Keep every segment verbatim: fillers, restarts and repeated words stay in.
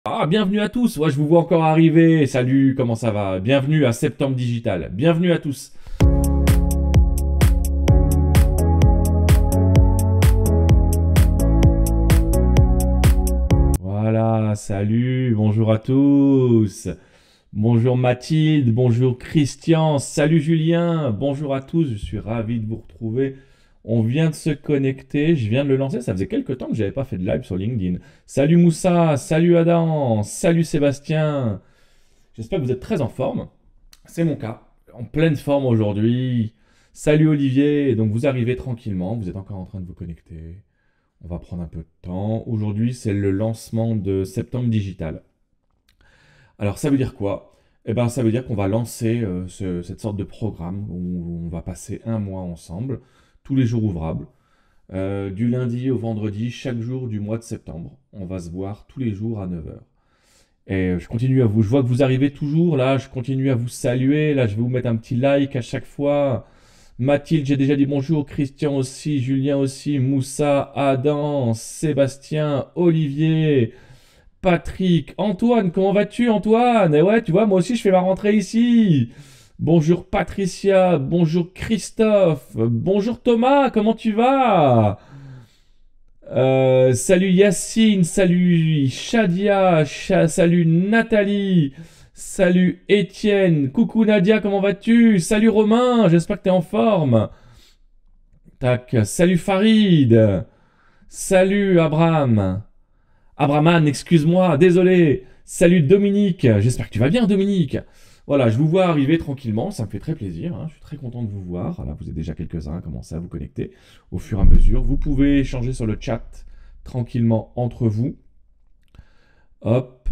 Ah, bienvenue à tous, ouais, je vous vois encore arriver, salut, comment ça va? Bienvenue à Septembre Digital, bienvenue à tous. Voilà, salut, bonjour à tous. Bonjour Mathilde, bonjour Christian, salut Julien, bonjour à tous, je suis ravi de vous retrouver. On vient de se connecter, je viens de le lancer, ça faisait quelques temps que j'avais pas fait de live sur LinkedIn. Salut Moussa, salut Adam, salut Sébastien. J'espère que vous êtes très en forme. C'est mon cas, en pleine forme aujourd'hui. Salut Olivier, donc vous arrivez tranquillement, vous êtes encore en train de vous connecter. On va prendre un peu de temps. Aujourd'hui, c'est le lancement de Septembre Digital. Alors ça veut dire quoi? Eh ben, ça veut dire qu'on va lancer euh, ce- cette sorte de programme où on va passer un mois ensemble, tous les jours ouvrables, euh, du lundi au vendredi, chaque jour du mois de septembre. On va se voir tous les jours à neuf heures. Et euh, je continue à vous, je vois que vous arrivez toujours là, je continue à vous saluer, là je vais vous mettre un petit like à chaque fois. Mathilde, j'ai déjà dit bonjour, Christian aussi, Julien aussi, Moussa, Adam, Sébastien, Olivier, Patrick, Antoine, comment vas-tu Antoine? Et ouais, tu vois, moi aussi je fais ma rentrée ici. Bonjour Patricia, bonjour Christophe, bonjour Thomas, comment tu vas? Euh, salut Yacine, salut Shadia, Cha- salut Nathalie, salut Étienne, coucou Nadia, comment vas-tu? Salut Romain, j'espère que t'es en forme. Tac, salut Farid, salut Abraham. Abraman, excuse-moi, désolé. Salut Dominique, j'espère que tu vas bien Dominique. Voilà, je vous vois arriver tranquillement, ça me fait très plaisir, hein, je suis très content de vous voir. Là, vous êtes déjà quelques-uns à commencer à vous connecter au fur et à mesure. Vous pouvez échanger sur le chat tranquillement entre vous. Hop,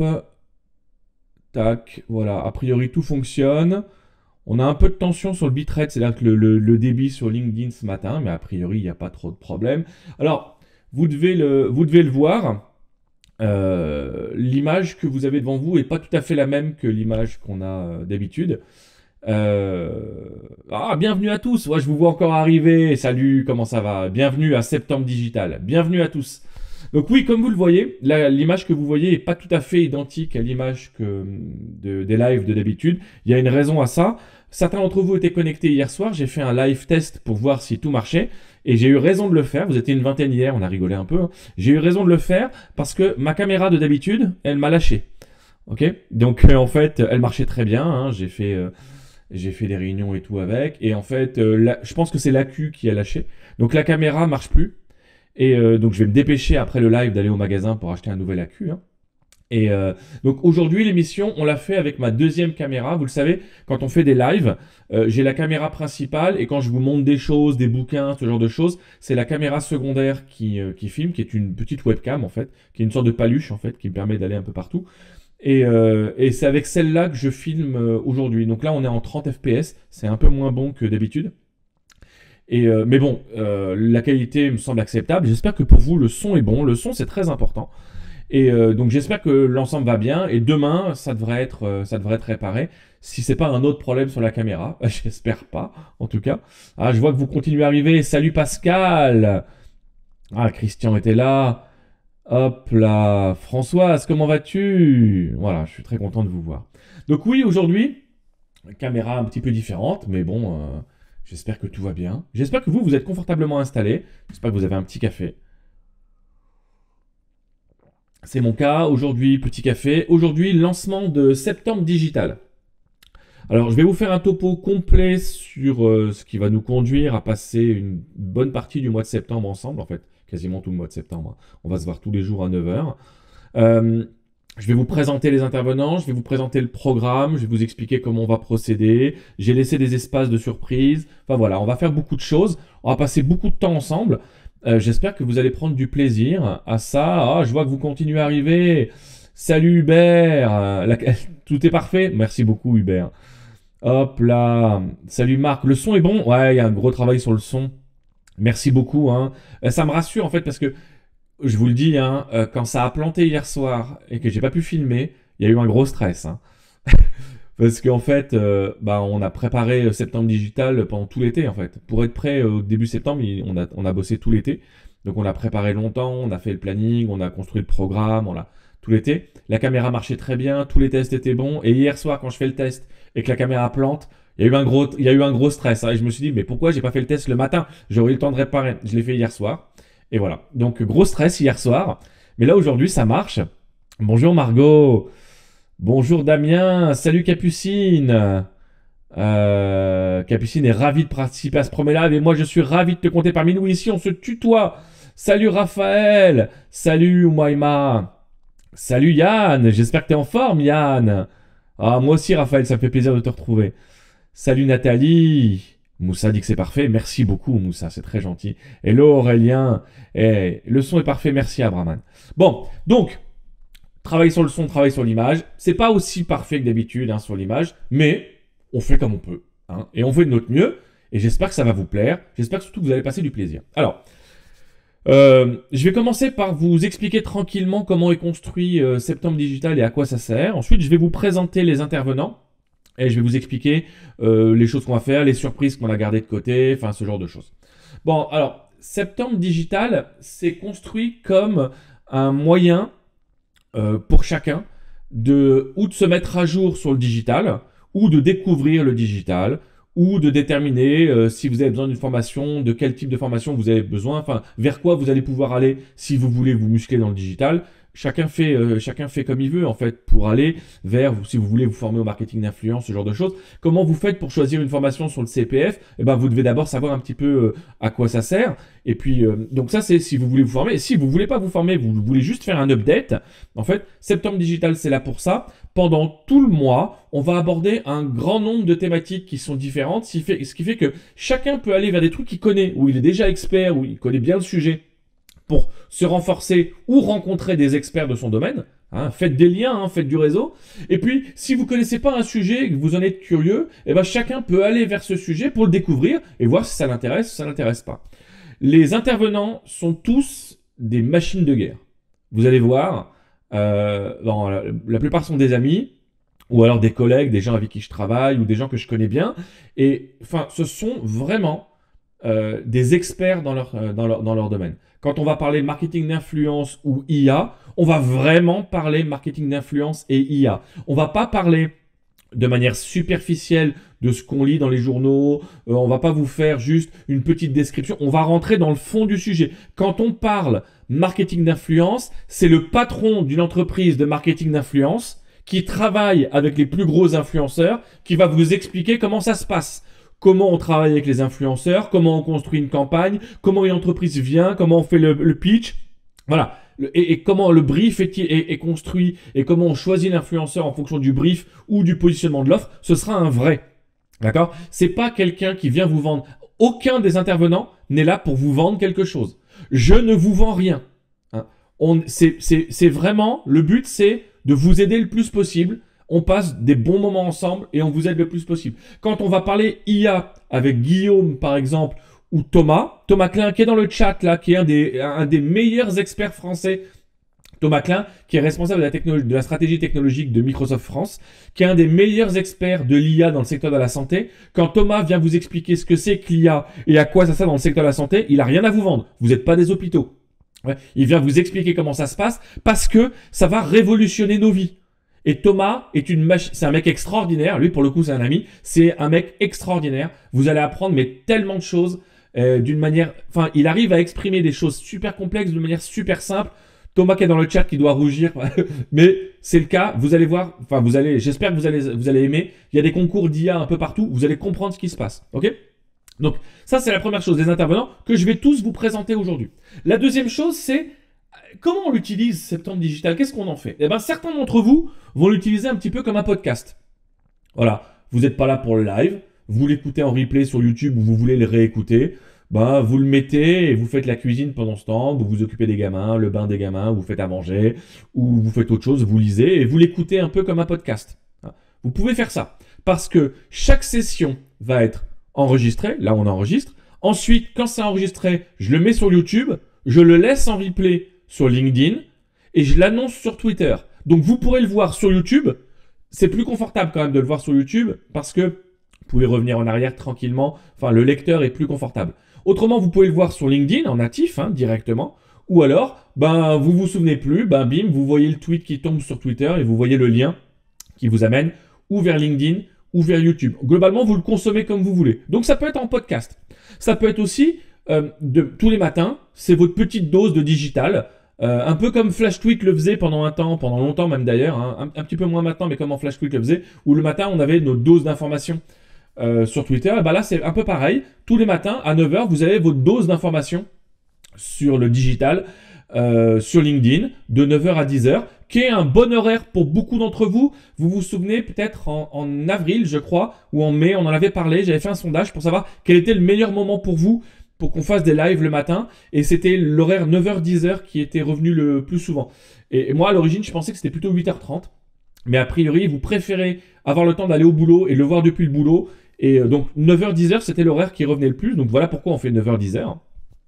tac, voilà, a priori tout fonctionne. On a un peu de tension sur le bitrate, c'est-à-dire que le, le- le débit sur LinkedIn ce matin, mais a priori il n'y a pas trop de problème. Alors, vous devez le, vous devez le voir. Euh, l'image que vous avez devant vous est pas tout à fait la même que l'image qu'on a euh, d'habitude. Euh, Ah, bienvenue à tous. Ouais, je vous vois encore arriver. Salut, comment ça va? Bienvenue à Septembre Digital. Bienvenue à tous. Donc oui, comme vous le voyez, la- l'image que vous voyez est pas tout à fait identique à l'image que de- des lives de d'habitude. Il y a une raison à ça. Certains d'entre vous étaient connectés hier soir. J'ai fait un live test pour voir si tout marchait. Et j'ai eu raison de le faire. Vous étiez une vingtaine hier, on a rigolé un peu, hein. J'ai eu raison de le faire parce que ma caméra de d'habitude, elle m'a lâché. Ok? Donc euh, en fait, elle marchait très bien, hein. J'ai fait, euh, j'ai fait des réunions et tout avec. Et en fait, euh, la- je pense que c'est l'accu qui a lâché. Donc la caméra marche plus. Et euh, donc je vais me dépêcher après le live d'aller au magasin pour acheter un nouvel accu, hein. Et euh, donc aujourd'hui l'émission on l'a fait avec ma deuxième caméra. Vous le savez, quand on fait des lives, euh, j'ai la caméra principale et quand je vous montre des choses, des bouquins, ce genre de choses, c'est la caméra secondaire qui, euh, qui filme, qui est une petite webcam en fait, qui est une sorte de paluche en fait, qui me permet d'aller un peu partout. Et, euh, et c'est avec celle-là que je filme euh, aujourd'hui. Donc là on est en trente F P S, c'est un peu moins bon que d'habitude. Et euh, mais bon, euh, la qualité me semble acceptable. J'espère que pour vous le son est bon. Le son c'est très important. Et euh, donc j'espère que l'ensemble va bien. Et demain, ça devrait être, euh, ça devrait être réparé. Si c'est pas un autre problème sur la caméra, j'espère pas, en tout cas. Ah, je vois que vous continuez à arriver. Salut Pascal. Ah, Christian était là. Hop là. Françoise, comment vas-tu? Voilà, je suis très content de vous voir. Donc oui, aujourd'hui, caméra un petit peu différente, mais bon, euh, j'espère que tout va bien. J'espère que vous, vous êtes confortablement installés. J'espère que vous avez un petit café. C'est mon cas. Aujourd'hui, petit café. Aujourd'hui, lancement de Septembre Digital. Alors, je vais vous faire un topo complet sur euh, ce qui va nous conduire à passer une bonne partie du mois de septembre ensemble, en fait, quasiment tout le mois de septembre, hein. On va se voir tous les jours à neuf heures. Euh, je vais vous présenter les intervenants, je vais vous présenter le programme, je vais vous expliquer comment on va procéder. J'ai laissé des espaces de surprise. Enfin voilà, on va faire beaucoup de choses. On va passer beaucoup de temps ensemble. Euh, J'espère que vous allez prendre du plaisir à ça. Ah, je vois que vous continuez à arriver. Salut Hubert. Euh, la- Tout est parfait. Merci beaucoup Hubert. Hop là. Salut Marc. Le son est bon? Ouais, il y a un gros travail sur le son. Merci beaucoup, hein. Euh, Ça me rassure en fait parce que je vous le dis, hein, euh, quand ça a planté hier soir et que j'ai pas pu filmer, il y a eu un gros stress, hein. Parce qu'en fait, euh, bah, on a préparé euh, Septembre Digital pendant tout l'été, en fait. Pour être prêt euh, au début septembre, il- on a, on a bossé tout l'été. Donc on a préparé longtemps, on a fait le planning, on a construit le programme, voilà. tout l'été. La caméra marchait très bien, tous les tests étaient bons. Et hier soir, quand je fais le test et que la caméra plante, il y a eu un gros, il y a eu un gros stress. Hein, et je me suis dit, mais pourquoi j'ai pas fait le test le matin? J'aurais eu le temps de réparer. Je l'ai fait hier soir. Et voilà. Donc, gros stress hier soir. Mais là, aujourd'hui, ça marche. Bonjour Margot. Bonjour Damien. Salut Capucine. Euh, Capucine est ravie de participer à ce premier live. Et moi, je suis ravi de te compter parmi nous. Ici, on se tutoie. Salut Raphaël. Salut Oumaima. Salut Yann. J'espère que tu es en forme, Yann. Ah, moi aussi, Raphaël, ça me fait plaisir de te retrouver. Salut Nathalie. Moussa dit que c'est parfait. Merci beaucoup, Moussa. C'est très gentil. Hello Aurélien. Eh, le son est parfait. Merci Abraman. Bon, donc, travail sur le son, travail sur l'image. C'est pas aussi parfait que d'habitude hein, sur l'image, mais on fait comme on peut. Hein, et on fait de notre mieux. Et j'espère que ça va vous plaire. J'espère surtout que vous allez passer du plaisir. Alors, euh, je vais commencer par vous expliquer tranquillement comment est construit euh, Septembre Digital et à quoi ça sert. Ensuite, je vais vous présenter les intervenants. Et je vais vous expliquer euh, les choses qu'on va faire, les surprises qu'on a gardées de côté, enfin ce genre de choses. Bon, alors, Septembre Digital, c'est construit comme un moyen euh, pour chacun de ou de se mettre à jour sur le digital, ou de découvrir le digital, ou de déterminer euh, si vous avez besoin d'une formation, de quel type de formation vous avez besoin, enfin vers quoi vous allez pouvoir aller si vous voulez vous muscler dans le digital. Chacun fait, euh, chacun fait comme il veut, en fait, pour aller vers, si vous voulez vous former au marketing d'influence, ce genre de choses. Comment vous faites pour choisir une formation sur le C P F? Eh ben, vous devez d'abord savoir un petit peu euh, à quoi ça sert. Et puis, euh, donc ça, c'est si vous voulez vous former. Et si vous voulez pas vous former, vous voulez juste faire un update, en fait, Septembre Digital, c'est là pour ça. Pendant tout le mois, on va aborder un grand nombre de thématiques qui sont différentes, ce qui fait, ce qui fait que chacun peut aller vers des trucs qu'il connaît, où il est déjà expert, où il connaît bien le sujet, pour se renforcer ou rencontrer des experts de son domaine. Hein, faites des liens, hein, faites du réseau. Et puis, si vous ne connaissez pas un sujet et que vous en êtes curieux, eh ben, chacun peut aller vers ce sujet pour le découvrir et voir si ça l'intéresse ou si ça ne l'intéresse pas. Les intervenants sont tous des machines de guerre. Vous allez voir, euh, bon, la, la plupart sont des amis, ou alors des collègues, des gens avec qui je travaille, ou des gens que je connais bien. Et enfin, ce sont vraiment euh, des experts dans leur, euh, dans leur, dans leur domaine. Quand on va parler marketing d'influence ou I A, on va vraiment parler marketing d'influence et I A. On va pas parler de manière superficielle de ce qu'on lit dans les journaux. Euh, on va pas vous faire juste une petite description. On va rentrer dans le fond du sujet. Quand on parle marketing d'influence, c'est le patron d'une entreprise de marketing d'influence qui travaille avec les plus gros influenceurs qui va vous expliquer comment ça se passe. Comment on travaille avec les influenceurs, comment on construit une campagne, comment une entreprise vient, comment on fait le, le pitch, voilà, et, et comment le brief est, est, est construit, et comment on choisit l'influenceur en fonction du brief ou du positionnement de l'offre, ce sera un vrai, d'accord? C'est pas quelqu'un qui vient vous vendre. Aucun des intervenants n'est là pour vous vendre quelque chose. Je ne vous vends rien. Hein. On, c'est, c'est, c'est vraiment, le but c'est de vous aider le plus possible. On passe des bons moments ensemble et on vous aide le plus possible. Quand on va parler I A avec Guillaume, par exemple, ou Thomas, Thomas Klein, qui est dans le chat, là, qui est un des, un des meilleurs experts français, Thomas Klein, qui est responsable de la, technologie, de la stratégie technologique de Microsoft France, qui est un des meilleurs experts de l'I A dans le secteur de la santé. Quand Thomas vient vous expliquer ce que c'est que l'I A et à quoi ça sert dans le secteur de la santé, il n'a rien à vous vendre. Vous n'êtes pas des hôpitaux. Ouais. Il vient vous expliquer comment ça se passe parce que ça va révolutionner nos vies. Et Thomas est une machine, c'est un mec extraordinaire. Lui, pour le coup, c'est un ami. C'est un mec extraordinaire. Vous allez apprendre mais tellement de choses euh, d'une manière. Enfin, il arrive à exprimer des choses super complexes de manière super simple. Thomas qui est dans le chat qui doit rougir, mais c'est le cas. Vous allez voir. Enfin, vous allez. J'espère que vous allez vous allez aimer. Il y a des concours d'I A un peu partout. Vous allez comprendre ce qui se passe. Ok? Donc ça, c'est la première chose des intervenants que je vais tous vous présenter aujourd'hui. La deuxième chose, c'est comment on l'utilise, Septembre Digital? Qu'est-ce qu'on en fait? Eh bien, certains d'entre vous vont l'utiliser un petit peu comme un podcast. Voilà, vous n'êtes pas là pour le live, vous l'écoutez en replay sur YouTube ou vous voulez le réécouter, ben, vous le mettez et vous faites la cuisine pendant ce temps, vous vous occupez des gamins, le bain des gamins, vous faites à manger, ou vous faites autre chose, vous lisez et vous l'écoutez un peu comme un podcast. Vous pouvez faire ça, parce que chaque session va être enregistrée, là on enregistre, ensuite, quand c'est enregistré, je le mets sur YouTube, je le laisse en replay sur LinkedIn et je l'annonce sur Twitter. Donc vous pourrez le voir sur YouTube. C'est plus confortable quand même de le voir sur YouTube parce que vous pouvez revenir en arrière tranquillement. Enfin, le lecteur est plus confortable. Autrement, vous pouvez le voir sur LinkedIn en natif hein, directement ou alors, ben, vous vous souvenez plus, ben, bim, vous voyez le tweet qui tombe sur Twitter et vous voyez le lien qui vous amène ou vers LinkedIn ou vers YouTube. Globalement, vous le consommez comme vous voulez. Donc, ça peut être en podcast. Ça peut être aussi, euh, de, tous les matins, c'est votre petite dose de digital. Euh, un peu comme Flash Tweet le faisait pendant un temps, pendant longtemps même d'ailleurs, hein, un, un petit peu moins maintenant, mais comme en Flash Tweet le faisait, où le matin, on avait nos doses d'informations euh, sur Twitter. Et ben là, c'est un peu pareil. Tous les matins, à neuf heures, vous avez votre dose d'informations sur le digital, euh, sur LinkedIn, de neuf heures à dix heures, qui est un bon horaire pour beaucoup d'entre vous. Vous vous souvenez peut-être en, en avril, je crois, ou en mai, on en avait parlé, j'avais fait un sondage pour savoir quel était le meilleur moment pour vous pour qu'on fasse des lives le matin, et c'était l'horaire neuf heures dix heures qui était revenu le plus souvent. Et, et moi, à l'origine, je pensais que c'était plutôt huit heures trente, mais a priori, vous préférez avoir le temps d'aller au boulot et le voir depuis le boulot, et euh, donc neuf heures dix heures, c'était l'horaire qui revenait le plus, donc voilà pourquoi on fait neuf heures dix heures.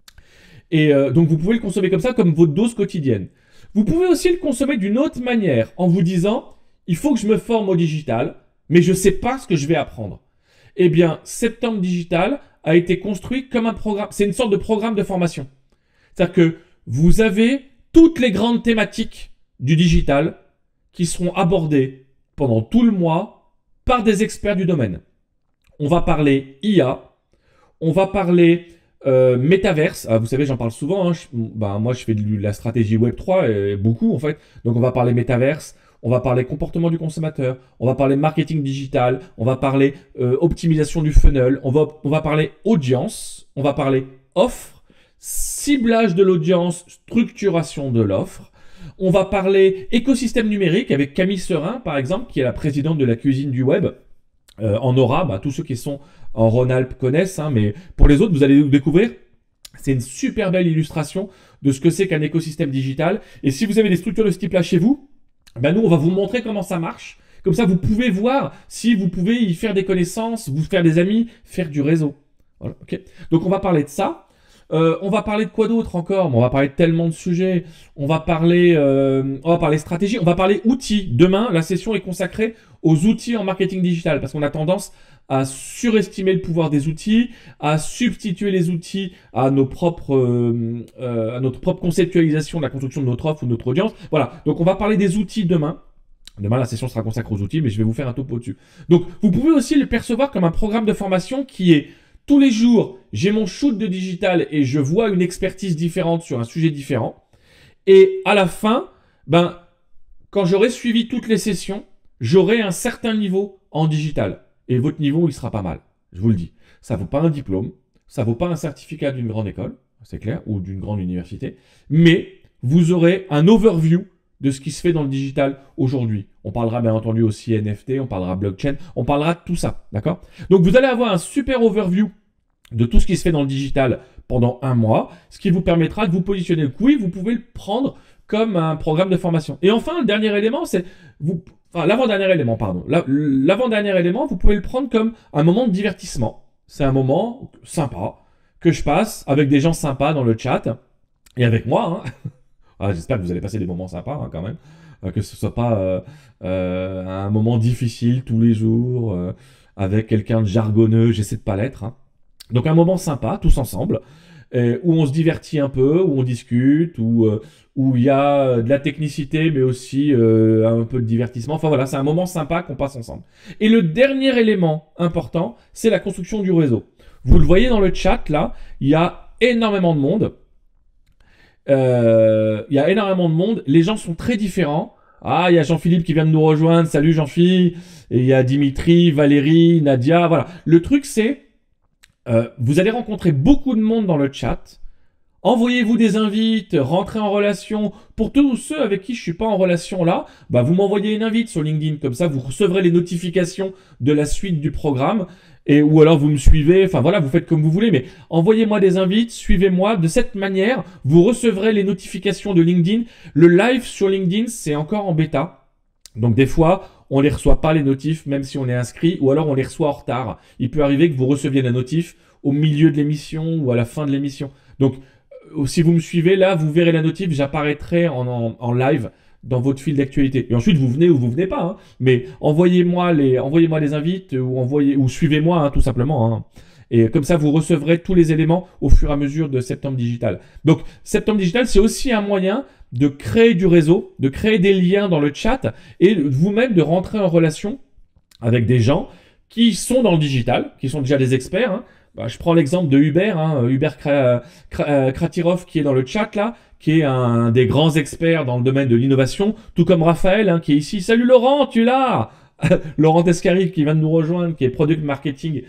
Et euh, donc vous pouvez le consommer comme ça, comme votre dose quotidienne. Vous pouvez aussi le consommer d'une autre manière, en vous disant, il faut que je me forme au digital, mais je ne sais pas ce que je vais apprendre. Eh bien, Septembre Digital a été construit comme un programme, c'est une sorte de programme de formation. C'est-à-dire que vous avez toutes les grandes thématiques du digital qui seront abordées pendant tout le mois par des experts du domaine. On va parler I A, on va parler euh, métaverse. Ah, vous savez, j'en parle souvent. Hein. Je, bah, moi, je fais de la stratégie Web trois, et beaucoup en fait. Donc, on va parler métaverse. On va parler comportement du consommateur, on va parler marketing digital, on va parler euh, optimisation du funnel, on va, on va parler audience, on va parler offre, ciblage de l'audience, structuration de l'offre. On va parler écosystème numérique avec Camille Serin, par exemple, qui est la présidente de la cuisine du web. Euh, en Aura, bah, tous ceux qui sont en Rhône-Alpes connaissent, hein, mais pour les autres, vous allez découvrir. C'est une super belle illustration de ce que c'est qu'un écosystème digital. Et si vous avez des structures de ce type-là chez vous, ben nous, on va vous montrer comment ça marche. Comme ça, vous pouvez voir si vous pouvez y faire des connaissances, vous faire des amis, faire du réseau. Voilà, okay. Donc, on va parler de ça. Euh, on va parler de quoi d'autre encore? Bon, on va parler de tellement de sujets. On va parler, euh, on va parler stratégie. On va parler outils. Demain, la session est consacrée aux outils en marketing digital parce qu'on a tendance à surestimer le pouvoir des outils, à substituer les outils à nos propres, euh, euh, à notre propre conceptualisation de la construction de notre offre ou de notre audience. Voilà. Donc, on va parler des outils demain. Demain, la session sera consacrée aux outils, mais je vais vous faire un topo dessus. Donc, vous pouvez aussi le percevoir comme un programme de formation qui est tous les jours, j'ai mon shoot de digital et je vois une expertise différente sur un sujet différent. Et à la fin, ben, quand j'aurai suivi toutes les sessions, j'aurai un certain niveau en digital. Et votre niveau, il sera pas mal. Je vous le dis. Ça vaut pas un diplôme, ça vaut pas un certificat d'une grande école, c'est clair, ou d'une grande université, mais vous aurez un overview de ce qui se fait dans le digital aujourd'hui. On parlera bien entendu aussi N F T, on parlera blockchain, on parlera de tout ça, d'accord? Donc vous allez avoir un super overview de tout ce qui se fait dans le digital pendant un mois, ce qui vous permettra de vous positionner le coup et vous pouvez le prendre comme un programme de formation. Et enfin, le dernier élément, c'est vous, enfin l'avant-dernier élément, pardon. L'avant-dernier élément, vous pouvez le prendre comme un moment de divertissement. C'est un moment sympa que je passe avec des gens sympas dans le chat et avec moi. Hein. Ah, j'espère que vous allez passer des moments sympas hein, quand même, euh, que ce soit pas euh, euh, un moment difficile tous les jours euh, avec quelqu'un de jargonneux. J'essaie de pas l'être. Hein. Donc un moment sympa, tous ensemble, euh, où on se divertit un peu, où on discute, où euh, où il y a de la technicité, mais aussi euh, un peu de divertissement. Enfin voilà, c'est un moment sympa qu'on passe ensemble. Et le dernier élément important, c'est la construction du réseau. Vous le voyez dans le chat, là, il y a énormément de monde. Euh, il y a énormément de monde. Les gens sont très différents. Ah, il y a Jean-Philippe qui vient de nous rejoindre. Salut Jean-Philippe. Et il y a Dimitri, Valérie, Nadia. Voilà. Le truc, c'est... Euh, vous allez rencontrer beaucoup de monde dans le chat. Envoyez-vous des invites, rentrez en relation. Pour tous ceux avec qui je suis pas en relation là, bah vous m'envoyez une invite sur LinkedIn. Comme ça, vous recevrez les notifications de la suite du programme. Et, ou alors vous me suivez, enfin voilà, vous faites comme vous voulez. Mais envoyez-moi des invites, suivez-moi. De cette manière, vous recevrez les notifications de LinkedIn. Le live sur LinkedIn, c'est encore en bêta. Donc des fois... on ne les reçoit pas les notifs, même si on est inscrit, ou alors on les reçoit en retard. Il peut arriver que vous receviez la notif au milieu de l'émission ou à la fin de l'émission. Donc, euh, si vous me suivez, là, vous verrez la notif, j'apparaîtrai en, en, en live dans votre fil d'actualité. Et ensuite, vous venez ou vous venez pas. Hein. Mais envoyez-moi les, envoyez-moi les invites ou, envoyez, ou suivez-moi, hein, tout simplement. Hein. Et comme ça, vous recevrez tous les éléments au fur et à mesure de Septembre Digital. Donc, Septembre Digital, c'est aussi un moyen de créer du réseau, de créer des liens dans le chat et vous-même de rentrer en relation avec des gens qui sont dans le digital, qui sont déjà des experts. Hein. Bah, je prends l'exemple de Hubert, hein, Hubert Kra Kra Kratirov qui est dans le chat là, qui est un des grands experts dans le domaine de l'innovation, tout comme Raphaël hein, qui est ici. Salut Laurent, tu es là? Laurent Tescari qui vient de nous rejoindre, qui est Product Marketing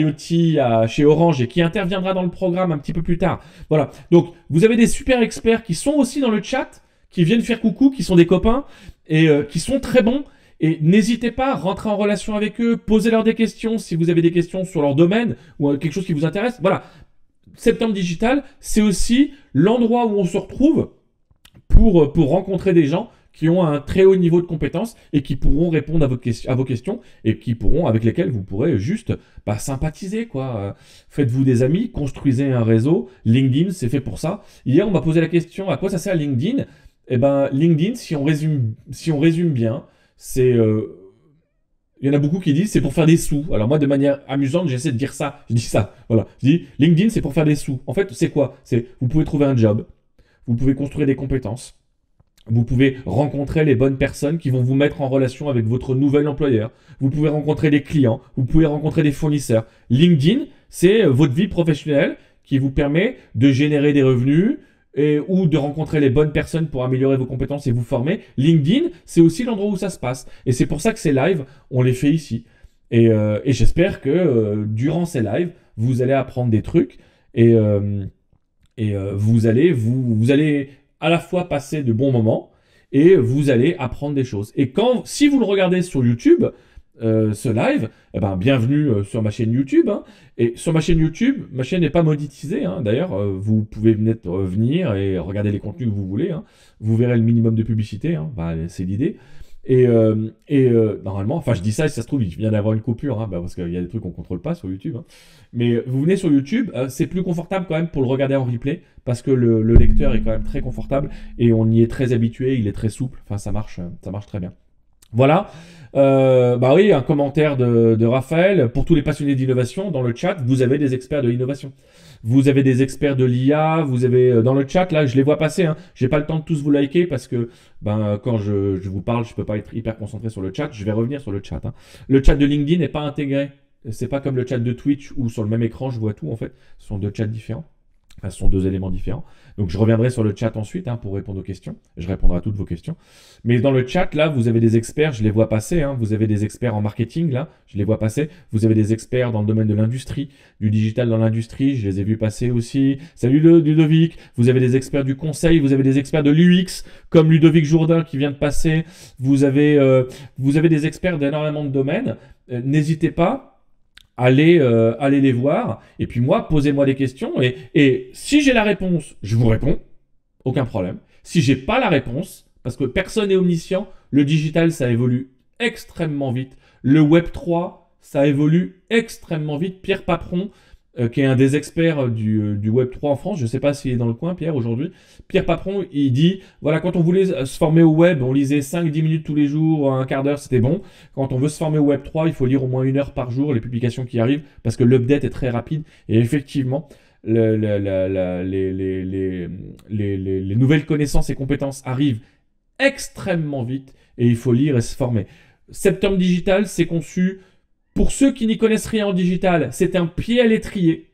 IoT à, chez Orange et qui interviendra dans le programme un petit peu plus tard. Voilà, donc vous avez des super experts qui sont aussi dans le chat, qui viennent faire coucou, qui sont des copains et euh, qui sont très bons. Et n'hésitez pas à rentrer en relation avec eux, posez-leur des questions si vous avez des questions sur leur domaine ou quelque chose qui vous intéresse. Voilà, Septembre Digital, c'est aussi l'endroit où on se retrouve pour, pour rencontrer des gens qui ont un très haut niveau de compétences et qui pourront répondre à, votre question, à vos questions et qui pourront, avec lesquels vous pourrez juste bah, sympathiser, quoi. Faites-vous des amis, construisez un réseau. LinkedIn, c'est fait pour ça. Hier, on m'a posé la question, à quoi ça sert LinkedIn? Eh ben, LinkedIn, si on résume, si on résume bien, c'est... Euh, il y en a beaucoup qui disent c'est pour faire des sous. Alors moi, de manière amusante, j'essaie de dire ça. Je dis ça, voilà. Je dis LinkedIn, c'est pour faire des sous. En fait, c'est quoi? C'est vous pouvez trouver un job, vous pouvez construire des compétences, vous pouvez rencontrer les bonnes personnes qui vont vous mettre en relation avec votre nouvel employeur. Vous pouvez rencontrer des clients, vous pouvez rencontrer des fournisseurs. LinkedIn, c'est votre vie professionnelle qui vous permet de générer des revenus, Et, ou de rencontrer les bonnes personnes pour améliorer vos compétences et vous former. LinkedIn, c'est aussi l'endroit où ça se passe. Et c'est pour ça que ces lives, on les fait ici. Et, euh, et j'espère que euh, durant ces lives, vous allez apprendre des trucs et, euh, et euh, vous, allez, vous, vous allez à la fois passer de bons moments et vous allez apprendre des choses. Et quand, si vous le regardez sur YouTube, Euh, ce live, eh ben, bienvenue euh, sur ma chaîne YouTube. Hein. Et sur ma chaîne YouTube, ma chaîne n'est pas monétisée. Hein. D'ailleurs, euh, vous pouvez venir, euh, venir et regarder les contenus que vous voulez. Hein. Vous verrez le minimum de publicité. Hein. Bah, c'est l'idée. Et, euh, et euh, normalement, enfin je dis ça, si ça se trouve, il vient d'avoir une coupure, hein, bah, parce qu'il y a des trucs qu'on ne contrôle pas sur YouTube. Hein. Mais vous venez sur YouTube, euh, c'est plus confortable quand même pour le regarder en replay, parce que le, le lecteur est quand même très confortable et on y est très habitué, il est très souple. Enfin, ça marche, ça marche très bien. Voilà. Euh, bah oui, un commentaire de, de Raphaël. Pour tous les passionnés d'innovation, dans le chat, vous avez des experts de l'innovation. Vous avez des experts de l'I A, vous avez dans le chat, là, je les vois passer. Hein. J'ai pas le temps de tous vous liker parce que ben, quand je, je vous parle, je peux pas être hyper concentré sur le chat. Je vais revenir sur le chat. Hein. Le chat de LinkedIn n'est pas intégré. C'est pas comme le chat de Twitch où sur le même écran, je vois tout en fait. Ce sont deux chats différents. Enfin, ce sont deux éléments différents. Donc, je reviendrai sur le chat ensuite hein, pour répondre aux questions. Je répondrai à toutes vos questions. Mais dans le chat, là, vous avez des experts, je les vois passer. Hein. Vous avez des experts en marketing, là, je les vois passer. Vous avez des experts dans le domaine de l'industrie, du digital dans l'industrie, je les ai vus passer aussi. Salut Ludovic. Vous avez des experts du conseil, vous avez des experts de l'U X, comme Ludovic Jourdain qui vient de passer. Vous avez, euh, vous avez des experts d'énormément de domaines. Euh, N'hésitez pas. Allez, euh, allez les voir, et puis moi, posez-moi des questions, et, et si j'ai la réponse, je vous réponds, aucun problème. Si j'ai pas la réponse, parce que personne n'est omniscient, le digital, ça évolue extrêmement vite. Le web trois, ça évolue extrêmement vite. Pierre Paperon, euh, qui est un des experts du, euh, du web trois en France, je ne sais pas s'il est dans le coin, Pierre, aujourd'hui. Pierre Paperon, il dit, voilà, quand on voulait se former au web, on lisait cinq dix minutes tous les jours, un quart d'heure, c'était bon. Quand on veut se former au web trois, il faut lire au moins une heure par jour les publications qui arrivent, parce que l'update est très rapide. Et effectivement, le, le, le, le, les, les, les, les, les, les nouvelles connaissances et compétences arrivent extrêmement vite, et il faut lire et se former. Septembre Digital, c'est conçu... Pour ceux qui n'y connaissent rien en digital, c'est un pied à l'étrier.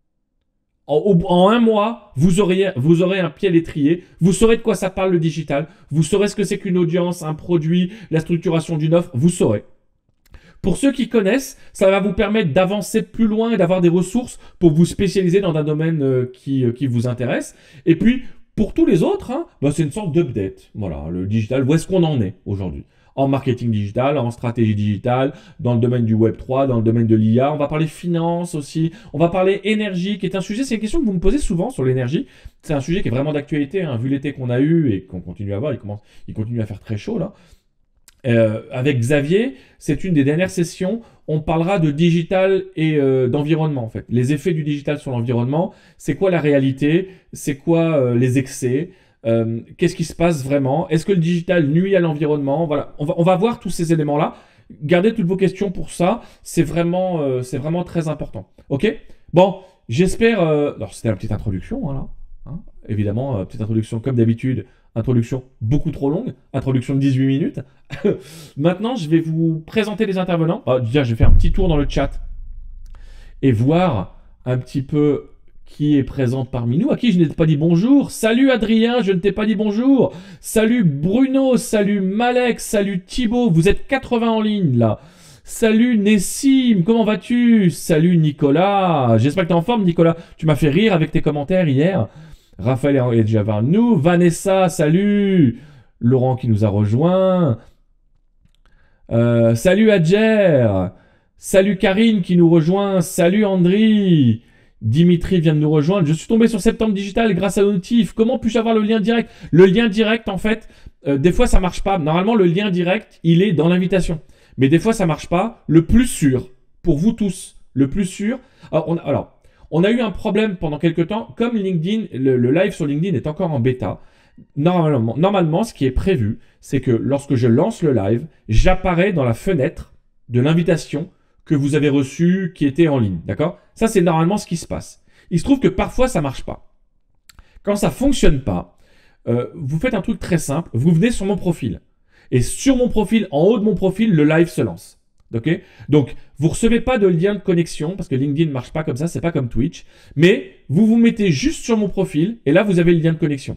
En, en un mois, vous aurez, vous aurez un pied à l'étrier. Vous saurez de quoi ça parle le digital. Vous saurez ce que c'est qu'une audience, un produit, la structuration d'une offre. Vous saurez. Pour ceux qui connaissent, ça va vous permettre d'avancer plus loin et d'avoir des ressources pour vous spécialiser dans un domaine euh, qui, euh, qui vous intéresse. Et puis, pour tous les autres, hein, bah, c'est une sorte d'update. Voilà, le digital, où est-ce qu'on en est aujourd'hui ? En marketing digital, en stratégie digitale, dans le domaine du web trois, dans le domaine de l'I A. On va parler finance aussi. On va parler énergie, qui est un sujet, c'est une question que vous me posez souvent sur l'énergie. C'est un sujet qui est vraiment d'actualité, hein, vu l'été qu'on a eu et qu'on continue à avoir. Il, commence, il continue à faire très chaud, là. Euh, avec Xavier, c'est une des dernières sessions. On parlera de digital et euh, d'environnement, en fait. Les effets du digital sur l'environnement. C'est quoi la réalité? C'est quoi euh, les excès? Euh, Qu'est-ce qui se passe vraiment? Est-ce que le digital nuit à l'environnement? Voilà, on va, on va voir tous ces éléments-là. Gardez toutes vos questions pour ça. C'est vraiment, euh, c'est vraiment très important. Ok? Bon, j'espère... Euh... Alors, c'était la petite introduction, voilà. Hein, évidemment, euh, petite introduction comme d'habitude. Introduction beaucoup trop longue. Introduction de dix-huit minutes. Maintenant, je vais vous présenter les intervenants. Ah, déjà, je vais faire un petit tour dans le chat et voir un petit peu qui est présent parmi nous, à qui je n'ai pas dit bonjour. Salut Adrien, je ne t'ai pas dit bonjour. Salut Bruno, salut Malek, salut Thibaut, vous êtes quatre-vingts en ligne là. Salut Nessim, comment vas-tu? Salut Nicolas, j'espère que tu es en forme Nicolas. Tu m'as fait rire avec tes commentaires hier. Raphaël est déjà vers nous. Vanessa, salut. Laurent qui nous a rejoint. Euh, salut Adjer. Salut Karine qui nous rejoint. Salut Andri. Dimitri vient de nous rejoindre. Je suis tombé sur Septembre Digital grâce à Notif. Comment puis-je avoir le lien direct? Le lien direct, en fait, euh, des fois ça marche pas. Normalement, le lien direct, il est dans l'invitation. Mais des fois ça marche pas. Le plus sûr, pour vous tous, le plus sûr. Alors, on a, alors, on a eu un problème pendant quelques temps. Comme LinkedIn, le, le live sur LinkedIn est encore en bêta. Normalement, normalement, ce qui est prévu, c'est que lorsque je lance le live, j'apparais dans la fenêtre de l'invitation que vous avez reçu, qui était en ligne, d'accord? Ça, c'est normalement ce qui se passe. Il se trouve que parfois, ça marche pas. Quand ça fonctionne pas, euh, vous faites un truc très simple. Vous venez sur mon profil. Et sur mon profil, en haut de mon profil, le live se lance. Ok? Donc, vous recevez pas de lien de connexion, parce que LinkedIn ne marche pas comme ça, c'est pas comme Twitch. Mais vous vous mettez juste sur mon profil, et là, vous avez le lien de connexion.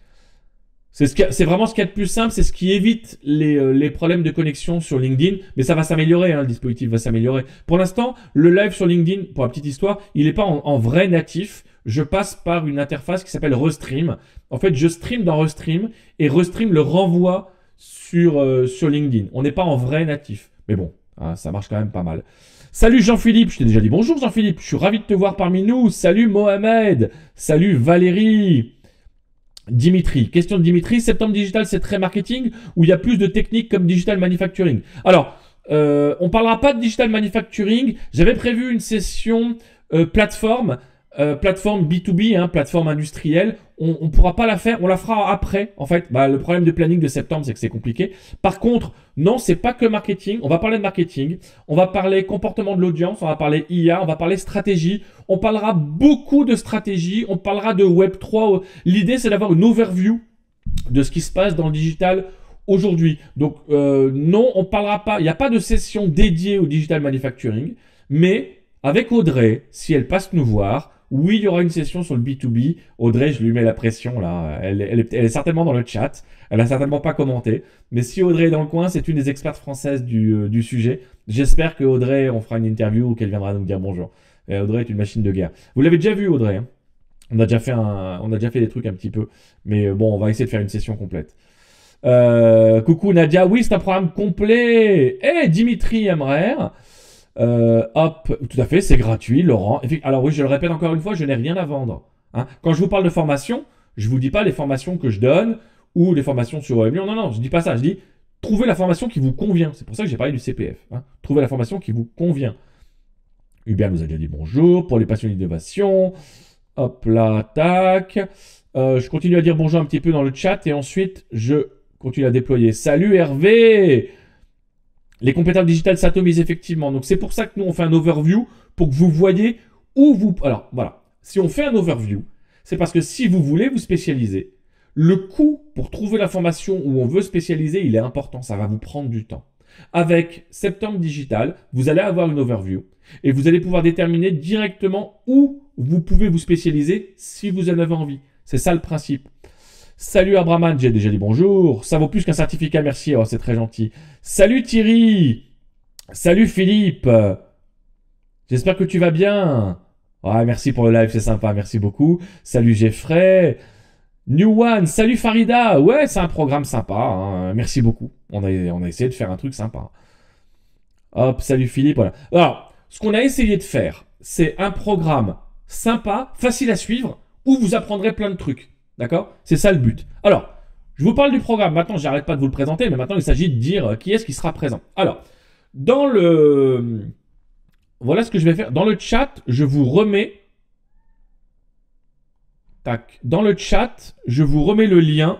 C'est ce vraiment ce qu'il y a de plus simple, c'est ce qui évite les, euh, les problèmes de connexion sur LinkedIn, mais ça va s'améliorer, hein, le dispositif va s'améliorer. Pour l'instant, le live sur LinkedIn, pour la petite histoire, il n'est pas en, en vrai natif. Je passe par une interface qui s'appelle Restream. En fait, je stream dans Restream et Restream le renvoie sur, euh, sur LinkedIn. On n'est pas en vrai natif, mais bon, hein, ça marche quand même pas mal. Salut Jean-Philippe, je t'ai déjà dit bonjour Jean-Philippe, je suis ravi de te voir parmi nous. Salut Mohamed, salut Valérie. Dimitri, question de Dimitri, Septembre Digital c'est très marketing ou il y a plus de techniques comme digital manufacturing? Alors, euh, on ne parlera pas de digital manufacturing, j'avais prévu une session euh, plateforme, euh, plateforme B deux B, hein, plateforme industrielle, on ne pourra pas la faire, on la fera après en fait. Bah, le problème de planning de septembre c'est que c'est compliqué. Par contre, non, c'est pas que marketing, on va parler de marketing, on va parler comportement de l'audience, on va parler I A, on va parler stratégie, on parlera beaucoup de stratégie, on parlera de Web trois. L'idée, c'est d'avoir une overview de ce qui se passe dans le digital aujourd'hui. Donc, euh, non, on ne parlera pas, il n'y a pas de session dédiée au digital manufacturing, mais avec Audrey, si elle passe nous voir, oui, il y aura une session sur le B deux B. Audrey, je lui mets la pression, là. Elle, elle, est, elle est certainement dans le chat. Elle n'a certainement pas commenté. Mais si Audrey est dans le coin, c'est une des expertes françaises du, euh, du sujet. J'espère que Audrey, on fera une interview ou qu'elle viendra nous dire bonjour. Et Audrey est une machine de guerre. Vous l'avez déjà vu, Audrey, hein? On a déjà fait un, on a déjà fait des trucs un petit peu. Mais bon, on va essayer de faire une session complète. Euh, coucou Nadia. Oui, c'est un programme complet. Eh, hey, Dimitri Emrer. Euh, hop, tout à fait, c'est gratuit, Laurent. Alors oui, je le répète encore une fois, je n'ai rien à vendre. Hein. Quand je vous parle de formation, je ne vous dis pas les formations que je donne ou les formations sur Webmio. Non, non, je ne dis pas ça. Je dis trouvez la formation qui vous convient. C'est pour ça que j'ai parlé du C P F. Hein. Trouvez la formation qui vous convient. Hubert nous a déjà dit bonjour pour les passionnés d'innovation. Hop là, tac. Euh, je continue à dire bonjour un petit peu dans le chat et ensuite je continue à déployer. Salut Hervé! Les compétences digitales s'atomisent effectivement. Donc, c'est pour ça que nous, on fait un overview pour que vous voyez où vous... Alors, voilà. Si on fait un overview, c'est parce que si vous voulez vous spécialiser, le coût pour trouver la formation où on veut spécialiser, il est important. Ça va vous prendre du temps. Avec Septembre Digital, vous allez avoir une overview et vous allez pouvoir déterminer directement où vous pouvez vous spécialiser si vous en avez envie. C'est ça le principe. Salut Abraman, j'ai déjà dit bonjour. Ça vaut plus qu'un certificat, merci. Oh, c'est très gentil. Salut Thierry. Salut Philippe. J'espère que tu vas bien. Ouais, merci pour le live, c'est sympa, merci beaucoup. Salut Jeffrey. New One, salut Farida. Ouais, c'est un programme sympa. Hein. Merci beaucoup. On a, on a essayé de faire un truc sympa. Hop, salut Philippe. Voilà. Alors, ce qu'on a essayé de faire, c'est un programme sympa, facile à suivre, où vous apprendrez plein de trucs. D'accord? C'est ça le but. Alors, je vous parle du programme. Maintenant, j'arrête pas de vous le présenter, mais maintenant, il s'agit de dire qui est-ce qui sera présent. Alors, dans le... Voilà ce que je vais faire. Dans le chat, je vous remets... tac, dans le chat, je vous remets le lien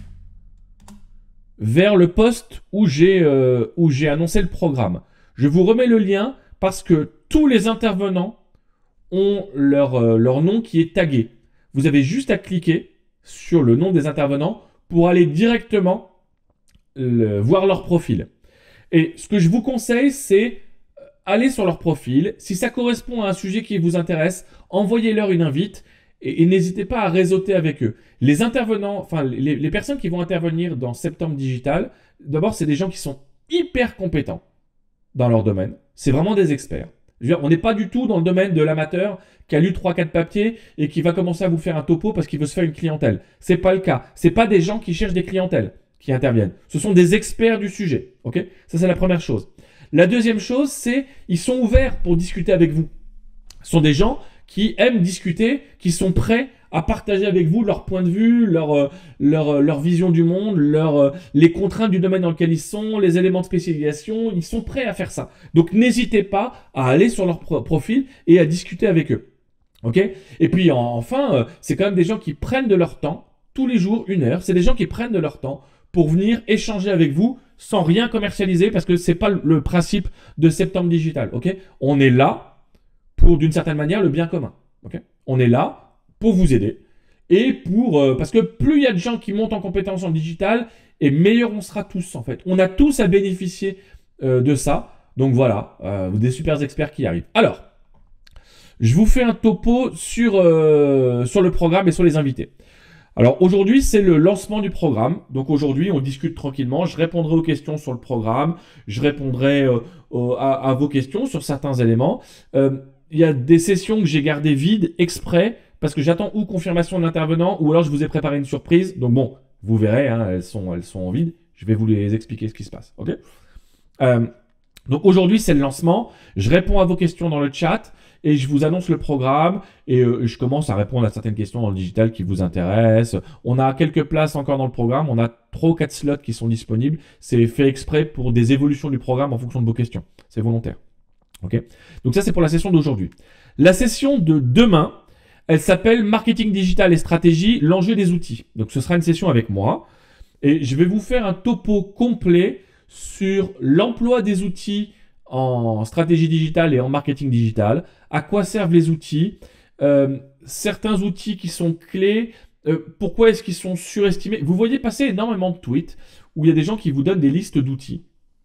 vers le post où j'ai euh, où j'ai annoncé le programme. Je vous remets le lien parce que tous les intervenants ont leur, euh, leur nom qui est tagué. Vous avez juste à cliquer sur le nom des intervenants pour aller directement le, voir leur profil. Et ce que je vous conseille, c'est aller sur leur profil. Si ça correspond à un sujet qui vous intéresse, envoyez-leur une invite et, et n'hésitez pas à réseauter avec eux. Les intervenants, enfin les, les personnes qui vont intervenir dans Septembre Digital, d'abord, c'est des gens qui sont hyper compétents dans leur domaine. C'est vraiment des experts. Je veux dire, on n'est pas du tout dans le domaine de l'amateur qui a lu trois quatre papiers et qui va commencer à vous faire un topo parce qu'il veut se faire une clientèle. C'est pas le cas. C'est pas des gens qui cherchent des clientèles qui interviennent. Ce sont des experts du sujet. Ok ? Ça, c'est la première chose. La deuxième chose, c'est ils sont ouverts pour discuter avec vous. Ce sont des gens qui aiment discuter, qui sont prêts à partager avec vous leur point de vue, leur, euh, leur, euh, leur vision du monde, leur, euh, les contraintes du domaine dans lequel ils sont, les éléments de spécialisation. Ils sont prêts à faire ça. Donc, n'hésitez pas à aller sur leur pro profil et à discuter avec eux. Ok ? Et puis, en, enfin, euh, c'est quand même des gens qui prennent de leur temps, tous les jours, une heure. C'est des gens qui prennent de leur temps pour venir échanger avec vous sans rien commercialiser parce que c'est pas le principe de Septembre Digital. Ok ? On est là pour, d'une certaine manière, le bien commun. Ok ? On est là pour vous aider et pour euh, parce que plus il y a de gens qui montent en compétences en digital et meilleur on sera tous en fait. On a tous à bénéficier euh, de ça. Donc voilà, euh, des super experts qui arrivent. Alors, je vous fais un topo sur, euh, sur le programme et sur les invités. Alors aujourd'hui, c'est le lancement du programme. Donc aujourd'hui, on discute tranquillement. Je répondrai aux questions sur le programme. Je répondrai euh, aux, à, à vos questions sur certains éléments. Euh, il y a des sessions que j'ai gardées vides exprès parce que j'attends ou confirmation de l'intervenant ou alors je vous ai préparé une surprise. Donc bon, vous verrez, hein, elles sont, elles sont en vide. Je vais vous les expliquer ce qui se passe. Ok ? Euh, donc aujourd'hui, c'est le lancement. Je réponds à vos questions dans le chat et je vous annonce le programme et euh, je commence à répondre à certaines questions dans le digital qui vous intéressent. On a quelques places encore dans le programme. On a trois ou quatre slots qui sont disponibles. C'est fait exprès pour des évolutions du programme en fonction de vos questions. C'est volontaire. Ok ? Donc ça, c'est pour la session d'aujourd'hui. La session de demain, elle s'appelle Marketing digital et stratégie, l'enjeu des outils. Donc ce sera une session avec moi et je vais vous faire un topo complet sur l'emploi des outils en stratégie digitale et en marketing digital, à quoi servent les outils, euh, certains outils qui sont clés, euh, pourquoi est-ce qu'ils sont surestimés. Vous voyez passer énormément de tweets où il y a des gens qui vous donnent des listes d'outils.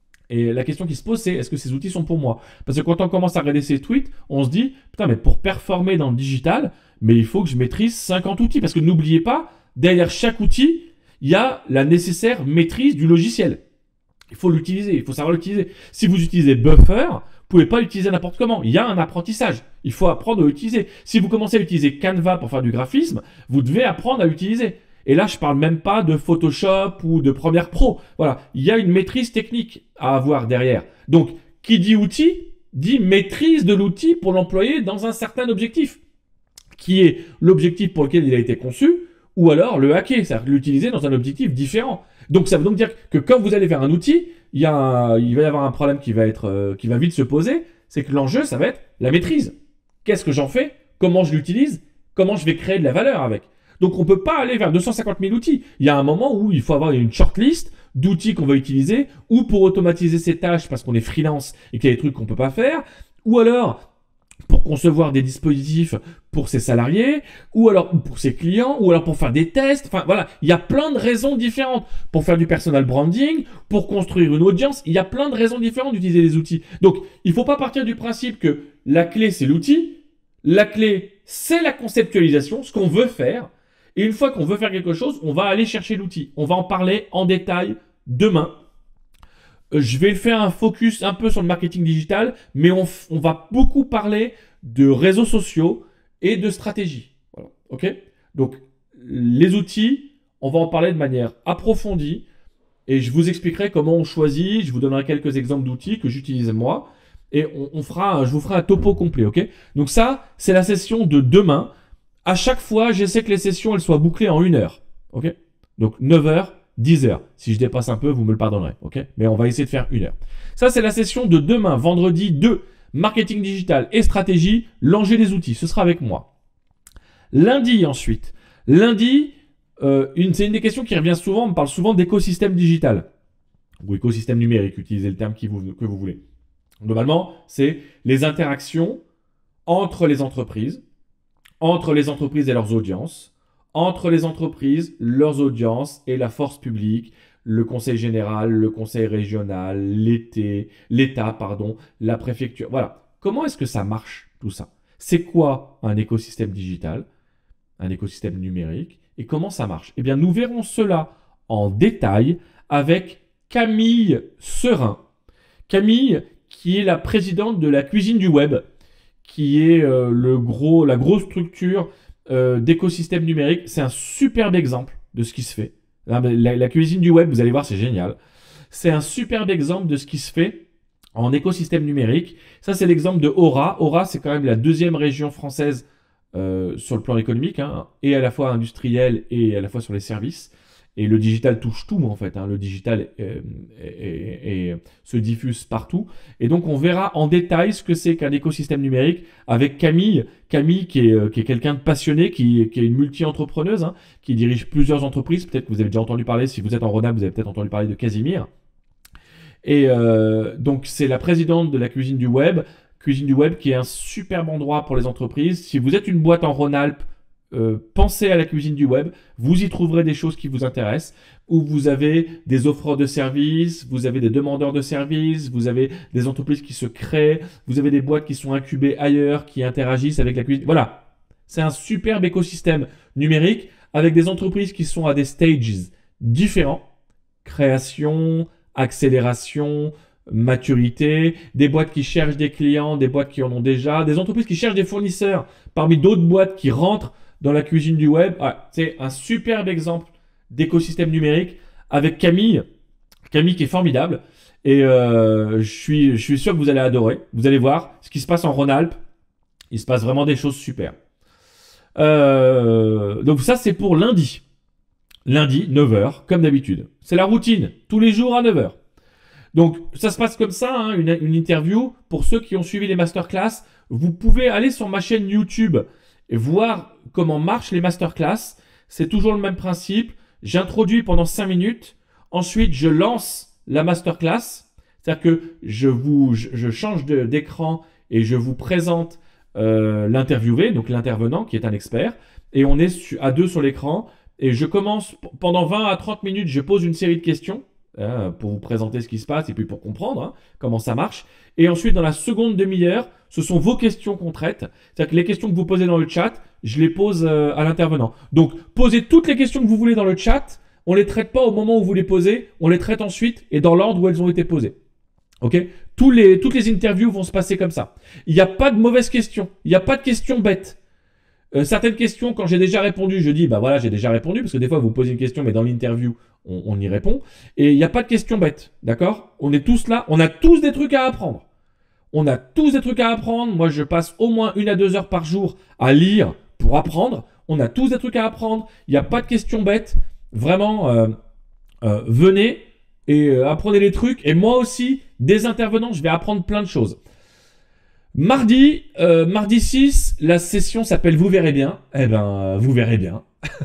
Et la question qui se pose, c'est est-ce que ces outils sont pour moi? Parce que quand on commence à regarder ces tweets, on se dit, putain, mais pour performer dans le digital, mais il faut que je maîtrise cinquante outils. Parce que n'oubliez pas, derrière chaque outil, il y a la nécessaire maîtrise du logiciel. Il faut l'utiliser, il faut savoir l'utiliser. Si vous utilisez Buffer, vous pouvez pas l'utiliser n'importe comment. Il y a un apprentissage. Il faut apprendre à l'utiliser. Si vous commencez à utiliser Canva pour faire du graphisme, vous devez apprendre à l'utiliser. Et là, je parle même pas de Photoshop ou de Premiere Pro. Voilà, il y a une maîtrise technique à avoir derrière. Donc, qui dit outil, dit maîtrise de l'outil pour l'employer dans un certain objectif, qui est l'objectif pour lequel il a été conçu, ou alors le hacker, c'est-à-dire l'utiliser dans un objectif différent. Donc, ça veut donc dire que quand vous allez vers un outil, il, y a un, il va y avoir un problème qui va, être, euh, qui va vite se poser, c'est que l'enjeu, ça va être la maîtrise. Qu'est-ce que j'en fais? Comment je l'utilise? Comment je vais créer de la valeur avec? Donc, on ne peut pas aller vers deux cent cinquante mille outils. Il y a un moment où il faut avoir une shortlist d'outils qu'on va utiliser, ou pour automatiser ses tâches parce qu'on est freelance et qu'il y a des trucs qu'on ne peut pas faire, ou alors pour concevoir des dispositifs pour ses salariés, ou alors pour ses clients, ou alors pour faire des tests. Enfin, voilà, il y a plein de raisons différentes. Pour faire du personal branding, pour construire une audience, il y a plein de raisons différentes d'utiliser les outils. Donc, il ne faut pas partir du principe que la clé, c'est l'outil. La clé, c'est la conceptualisation, ce qu'on veut faire. Et une fois qu'on veut faire quelque chose, on va aller chercher l'outil. On va en parler en détail demain. Je vais faire un focus un peu sur le marketing digital, mais on, on va beaucoup parler de réseaux sociaux et de stratégie. Voilà. Ok ? Donc, les outils, on va en parler de manière approfondie et je vous expliquerai comment on choisit. Je vous donnerai quelques exemples d'outils que j'utilise moi et on, on fera, je vous ferai un topo complet. Ok ? Donc ça, c'est la session de demain. À chaque fois, j'essaie que les sessions elles soient bouclées en une heure. Ok ? Donc neuf heures. dix heures. Si je dépasse un peu, vous me le pardonnerez. Ok ? Mais on va essayer de faire une heure. Ça, c'est la session de demain, vendredi deux. Marketing digital et stratégie, l'enjeu des outils. Ce sera avec moi. Lundi, ensuite. Lundi, euh, une, c'est une des questions qui revient souvent. On parle souvent d'écosystème digital ou écosystème numérique, utilisez le terme qui vous, que vous voulez. Globalement, c'est les interactions entre les entreprises, entre les entreprises et leurs audiences, entre les entreprises, leurs audiences et la force publique, le conseil général, le conseil régional, l'État, pardon, la préfecture. Voilà. Comment est-ce que ça marche tout ça? C'est quoi un écosystème digital, un écosystème numérique, et comment ça marche? Eh bien, nous verrons cela en détail avec Camille Serin. Camille, qui est la présidente de la cuisine du web, qui est euh, le gros, la grosse structure euh, d'écosystème numérique. C'est un superbe exemple de ce qui se fait. La, la, la cuisine du web, vous allez voir, c'est génial. C'est un superbe exemple de ce qui se fait en écosystème numérique. Ça, c'est l'exemple de Aura. Aura, c'est quand même la deuxième région française euh, sur le plan économique, hein, et à la fois industriel et à la fois sur les services. Et le digital touche tout, en fait. Hein. Le digital euh, est, est, est, se diffuse partout. Et donc, on verra en détail ce que c'est qu'un écosystème numérique avec Camille. Camille, qui est, euh, qui est quelqu'un de passionné, qui, qui est une multi-entrepreneuse, hein, qui dirige plusieurs entreprises. Peut-être que vous avez déjà entendu parler, si vous êtes en Rhône-Alpes, vous avez peut-être entendu parler de Casimir. Et euh, donc, c'est la présidente de la cuisine du web. Cuisine du web qui est un superbe endroit pour les entreprises. Si vous êtes une boîte en Rhône-Alpes, Euh, pensez à la cuisine du web, vous y trouverez des choses qui vous intéressent, où vous avez des offreurs de services, vous avez des demandeurs de services, vous avez des entreprises qui se créent, vous avez des boîtes qui sont incubées ailleurs, qui interagissent avec la cuisine. Voilà, c'est un superbe écosystème numérique avec des entreprises qui sont à des stages différents, création, accélération, maturité, des boîtes qui cherchent des clients, des boîtes qui en ont déjà, des entreprises qui cherchent des fournisseurs parmi d'autres boîtes qui rentrent dans la cuisine du web. Ah, c'est un superbe exemple d'écosystème numérique avec Camille. Camille qui est formidable. Et euh, je, suis, je suis sûr que vous allez adorer. Vous allez voir ce qui se passe en Rhône-Alpes. Il se passe vraiment des choses super. Euh, donc ça, c'est pour lundi. Lundi, neuf heures, comme d'habitude. C'est la routine, tous les jours à neuf heures. Donc ça se passe comme ça, hein, une, une interview. Pour ceux qui ont suivi les masterclass, vous pouvez aller sur ma chaîne YouTube et voir comment marchent les masterclass. C'est toujours le même principe. J'introduis pendant cinq minutes. Ensuite, je lance la masterclass. C'est-à-dire que je, vous, je, je change de, d'écran et je vous présente euh, l'interviewé, donc l'intervenant qui est un expert. Et on est à deux sur l'écran. Et je commence pendant vingt à trente minutes, je pose une série de questions hein, pour vous présenter ce qui se passe et puis pour comprendre hein, comment ça marche. Et ensuite, dans la seconde demi-heure, ce sont vos questions qu'on traite. C'est-à-dire que les questions que vous posez dans le chat, je les pose euh, à l'intervenant. Donc, posez toutes les questions que vous voulez dans le chat. On ne les traite pas au moment où vous les posez. On les traite ensuite et dans l'ordre où elles ont été posées. Ok ? Tous les, toutes les interviews vont se passer comme ça. Il n'y a pas de mauvaises questions. Il n'y a pas de questions bêtes. Euh, certaines questions, quand j'ai déjà répondu, je dis, bah voilà, j'ai déjà répondu, parce que des fois, vous posez une question, mais dans l'interview, on, on y répond. Et il n'y a pas de questions bêtes, d'accord ? On est tous là, on a tous des trucs à apprendre. On a tous des trucs à apprendre. Moi, je passe au moins une à deux heures par jour à lire pour apprendre. On a tous des trucs à apprendre. Il n'y a pas de questions bêtes. Vraiment, euh, euh, venez et euh, apprenez les trucs. Et moi aussi, des intervenants, je vais apprendre plein de choses. Mardi, euh, mardi six, la session s'appelle Vous verrez bien. Eh ben, euh, vous verrez bien.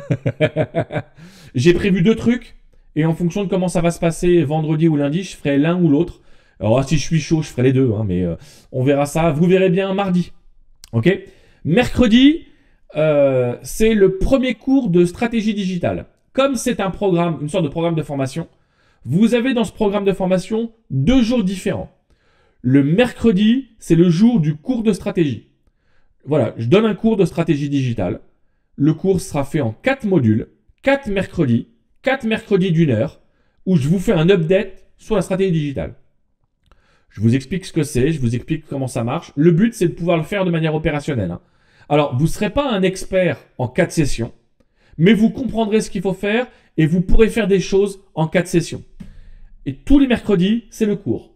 J'ai prévu deux trucs. Et en fonction de comment ça va se passer vendredi ou lundi, je ferai l'un ou l'autre. Alors si je suis chaud, je ferai les deux. Hein, mais euh, on verra ça. Vous verrez bien mardi. Ok ? Mercredi, euh, c'est le premier cours de stratégie digitale. Comme c'est un programme, une sorte de programme de formation, vous avez dans ce programme de formation deux jours différents. Le mercredi, c'est le jour du cours de stratégie. Voilà, je donne un cours de stratégie digitale. Le cours sera fait en quatre modules, quatre mercredis, quatre mercredis d'une heure, où je vous fais un update sur la stratégie digitale. Je vous explique ce que c'est, je vous explique comment ça marche. Le but, c'est de pouvoir le faire de manière opérationnelle. Hein. Alors, vous ne serez pas un expert en quatre sessions, mais vous comprendrez ce qu'il faut faire et vous pourrez faire des choses en quatre sessions. Et tous les mercredis, c'est le cours.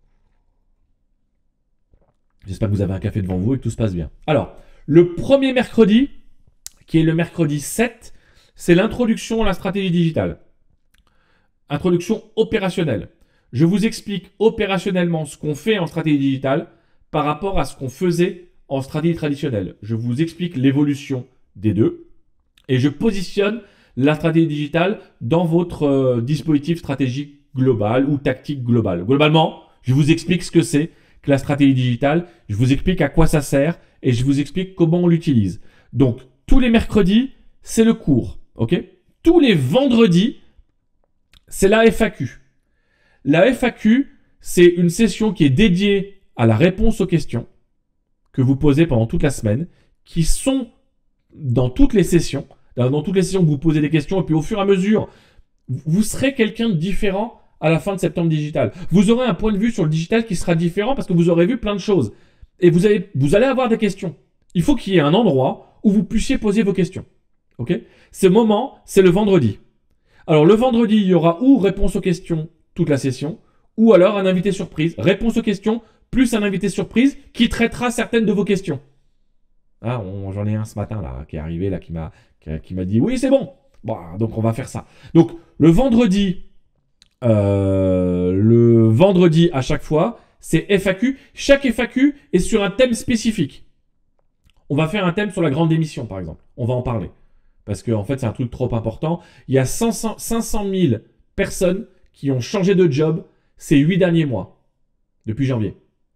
J'espère que vous avez un café devant vous et que tout se passe bien. Alors, le premier mercredi, qui est le mercredi sept, c'est l'introduction à la stratégie digitale. Introduction opérationnelle. Je vous explique opérationnellement ce qu'on fait en stratégie digitale par rapport à ce qu'on faisait en stratégie traditionnelle. Je vous explique l'évolution des deux. et je positionne la stratégie digitale dans votre euh, dispositif stratégique global ou tactique global. Globalement, je vous explique ce que c'est que la stratégie digitale, je vous explique à quoi ça sert et je vous explique comment on l'utilise. Donc, tous les mercredis, c'est le cours, ok? Tous les vendredis, c'est la F A Q. La F A Q, c'est une session qui est dédiée à la réponse aux questions que vous posez pendant toute la semaine, qui sont dans toutes les sessions, dans toutes les sessions que vous posez des questions, et puis au fur et à mesure, vous serez quelqu'un de différent à la fin de Septembre Digital. Vous aurez un point de vue sur le digital qui sera différent parce que vous aurez vu plein de choses. Et vous, avez, vous allez avoir des questions. Il faut qu'il y ait un endroit où vous puissiez poser vos questions. Okay ? Ce moment, c'est le vendredi. Alors le vendredi, il y aura ou réponse aux questions toute la session, ou alors un invité surprise, réponse aux questions, plus un invité surprise qui traitera certaines de vos questions. Ah, j'en ai un ce matin là qui est arrivé, là, qui m'a qui m'a dit oui, c'est bon. Bon, donc on va faire ça. Donc le vendredi, euh, le vendredi à chaque fois, c'est F A Q. Chaque F A Q est sur un thème spécifique. On va faire un thème sur la grande démission, par exemple. On va en parler. Parce que en fait, c'est un truc trop important. Il y a cinq cent mille personnes qui ont changé de job ces huit derniers mois, depuis janvier.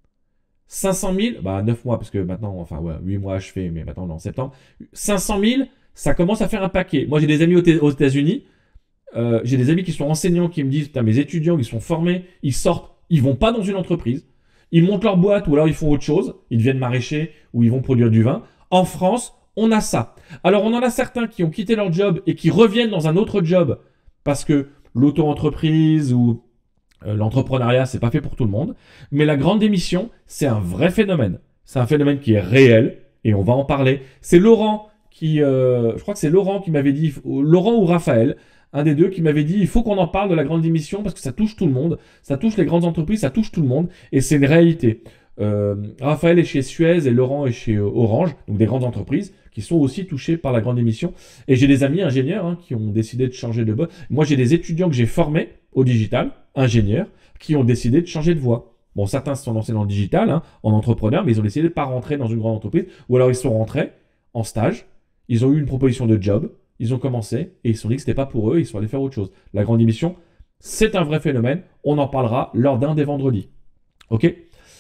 cinq cent mille, bah neuf mois, parce que maintenant, enfin ouais, huit mois achevés, mais maintenant on est en septembre. cinq cent mille, ça commence à faire un paquet. Moi, j'ai des amis aux États-Unis, euh, j'ai des amis qui sont enseignants qui me disent, putain, mes étudiants, ils sont formés, ils sortent, ils vont pas dans une entreprise, ils montent leur boîte ou alors ils font autre chose, ils deviennent maraîchers ou ils vont produire du vin. En France, on a ça. Alors, on en a certains qui ont quitté leur job et qui reviennent dans un autre job parce que l'auto-entreprise ou euh, l'entrepreneuriat, c'est pas fait pour tout le monde. Mais la grande démission, c'est un vrai phénomène. C'est un phénomène qui est réel et on va en parler. C'est Laurent qui, euh, je crois que c'est Laurent qui m'avait dit, Laurent ou Raphaël, un des deux qui m'avait dit, il faut qu'on en parle de la grande démission parce que ça touche tout le monde, ça touche les grandes entreprises, ça touche tout le monde et c'est une réalité. Euh, Raphaël est chez Suez et Laurent est chez Orange, donc des grandes entreprises qui sont aussi touchées par la grande démission. Et j'ai des amis ingénieurs hein, qui ont décidé de changer de voie. Moi, j'ai des étudiants que j'ai formés au digital, ingénieurs, qui ont décidé de changer de voie. Bon, certains se sont lancés dans le digital, hein, en entrepreneur, mais ils ont décidé de ne pas rentrer dans une grande entreprise, ou alors ils sont rentrés en stage, ils ont eu une proposition de job, ils ont commencé, et ils se sont dit que ce n'était pas pour eux, ils sont allés faire autre chose. La grande démission, c'est un vrai phénomène, on en parlera lors d'un des vendredis. Ok ?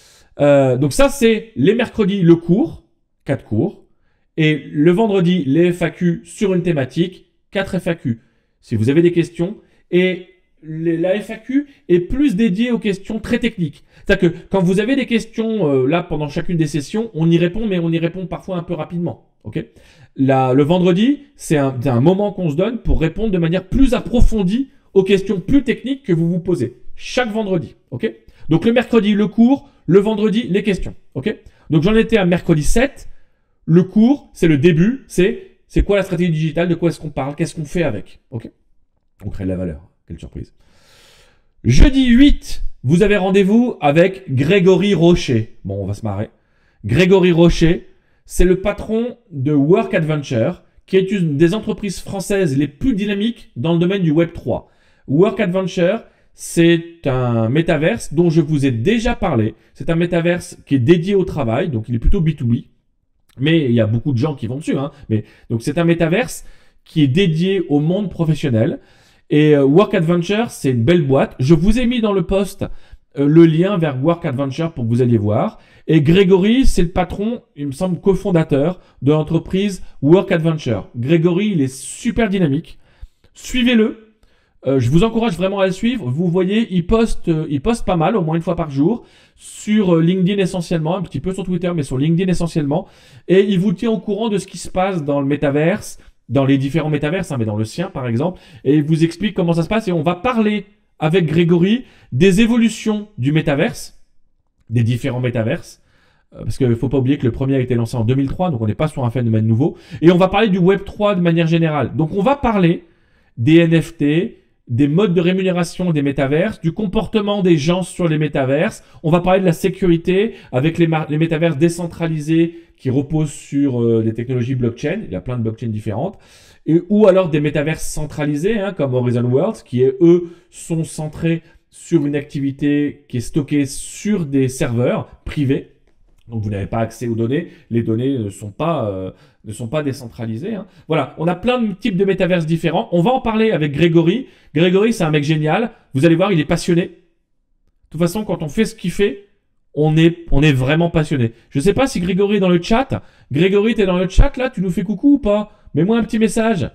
Euh, donc ça, c'est les mercredis, le cours, quatre cours, et le vendredi, les F A Q sur une thématique, quatre F A Q. Si vous avez des questions, et les, la F A Q est plus dédiée aux questions très techniques. C'est-à-dire que quand vous avez des questions, euh, là, pendant chacune des sessions, on y répond, mais on y répond parfois un peu rapidement. Okay ? Là, le vendredi, c'est un, un moment qu'on se donne pour répondre de manière plus approfondie aux questions plus techniques que vous vous posez. Chaque vendredi. Ok ? Donc le mercredi, le cours, le vendredi, les questions. Ok ? Donc j'en étais à mercredi sept. Le cours, c'est le début, c'est c'est quoi la stratégie digitale, de quoi est-ce qu'on parle, qu'est-ce qu'on fait avec. Ok ? On crée de la valeur. Quelle surprise. Jeudi huit, vous avez rendez-vous avec Grégory Rocher. Bon, on va se marrer. Grégory Rocher, c'est le patron de Work Adventure, qui est une des entreprises françaises les plus dynamiques dans le domaine du Web trois. Work Adventure, c'est un métaverse dont je vous ai déjà parlé. C'est un métaverse qui est dédié au travail, donc il est plutôt B deux B. Mais il y a beaucoup de gens qui vont dessus. Hein. Mais, donc c'est un métaverse qui est dédié au monde professionnel. Et euh, Work Adventure, c'est une belle boîte. Je vous ai mis dans le post euh, le lien vers Work Adventure pour que vous alliez voir. Et Grégory, c'est le patron, il me semble, cofondateur de l'entreprise Work Adventure. Grégory, il est super dynamique. Suivez-le. Euh, je vous encourage vraiment à le suivre. Vous voyez, il poste, euh, il poste pas mal, au moins une fois par jour, sur euh, LinkedIn essentiellement, un petit peu sur Twitter, mais sur LinkedIn essentiellement. Et il vous tient au courant de ce qui se passe dans le métaverse, dans les différents métaverses, hein, mais dans le sien par exemple. Et il vous explique comment ça se passe. Et on va parler avec Grégory des évolutions du métaverse, des différents métaverses. Euh, parce qu'il ne faut pas oublier que le premier a été lancé en deux mille trois, donc on n'est pas sur un phénomène nouveau. Et on va parler du Web trois de manière générale. Donc on va parler des N F T, des modes de rémunération des métaverses, du comportement des gens sur les métaverses. On va parler de la sécurité avec les, les métaverses décentralisés qui reposent sur euh, des technologies blockchain. Il y a plein de blockchains différentes. Et, ou alors des métaverses centralisés, hein, comme Horizon Worlds, qui, eux, sont centrés sur une activité qui est stockée sur des serveurs privés. Donc vous n'avez pas accès aux données, les données ne sont pas, euh, ne sont pas décentralisées. Hein. Voilà, on a plein de types de métaverses différents. On va en parler avec Grégory. Grégory, c'est un mec génial. Vous allez voir, il est passionné. De toute façon, quand on fait ce qu'il fait, on est, on est vraiment passionné. Je ne sais pas si Grégory est dans le chat. Grégory, tu es dans le chat là? Tu nous fais coucou ou pas? Mets-moi un petit message.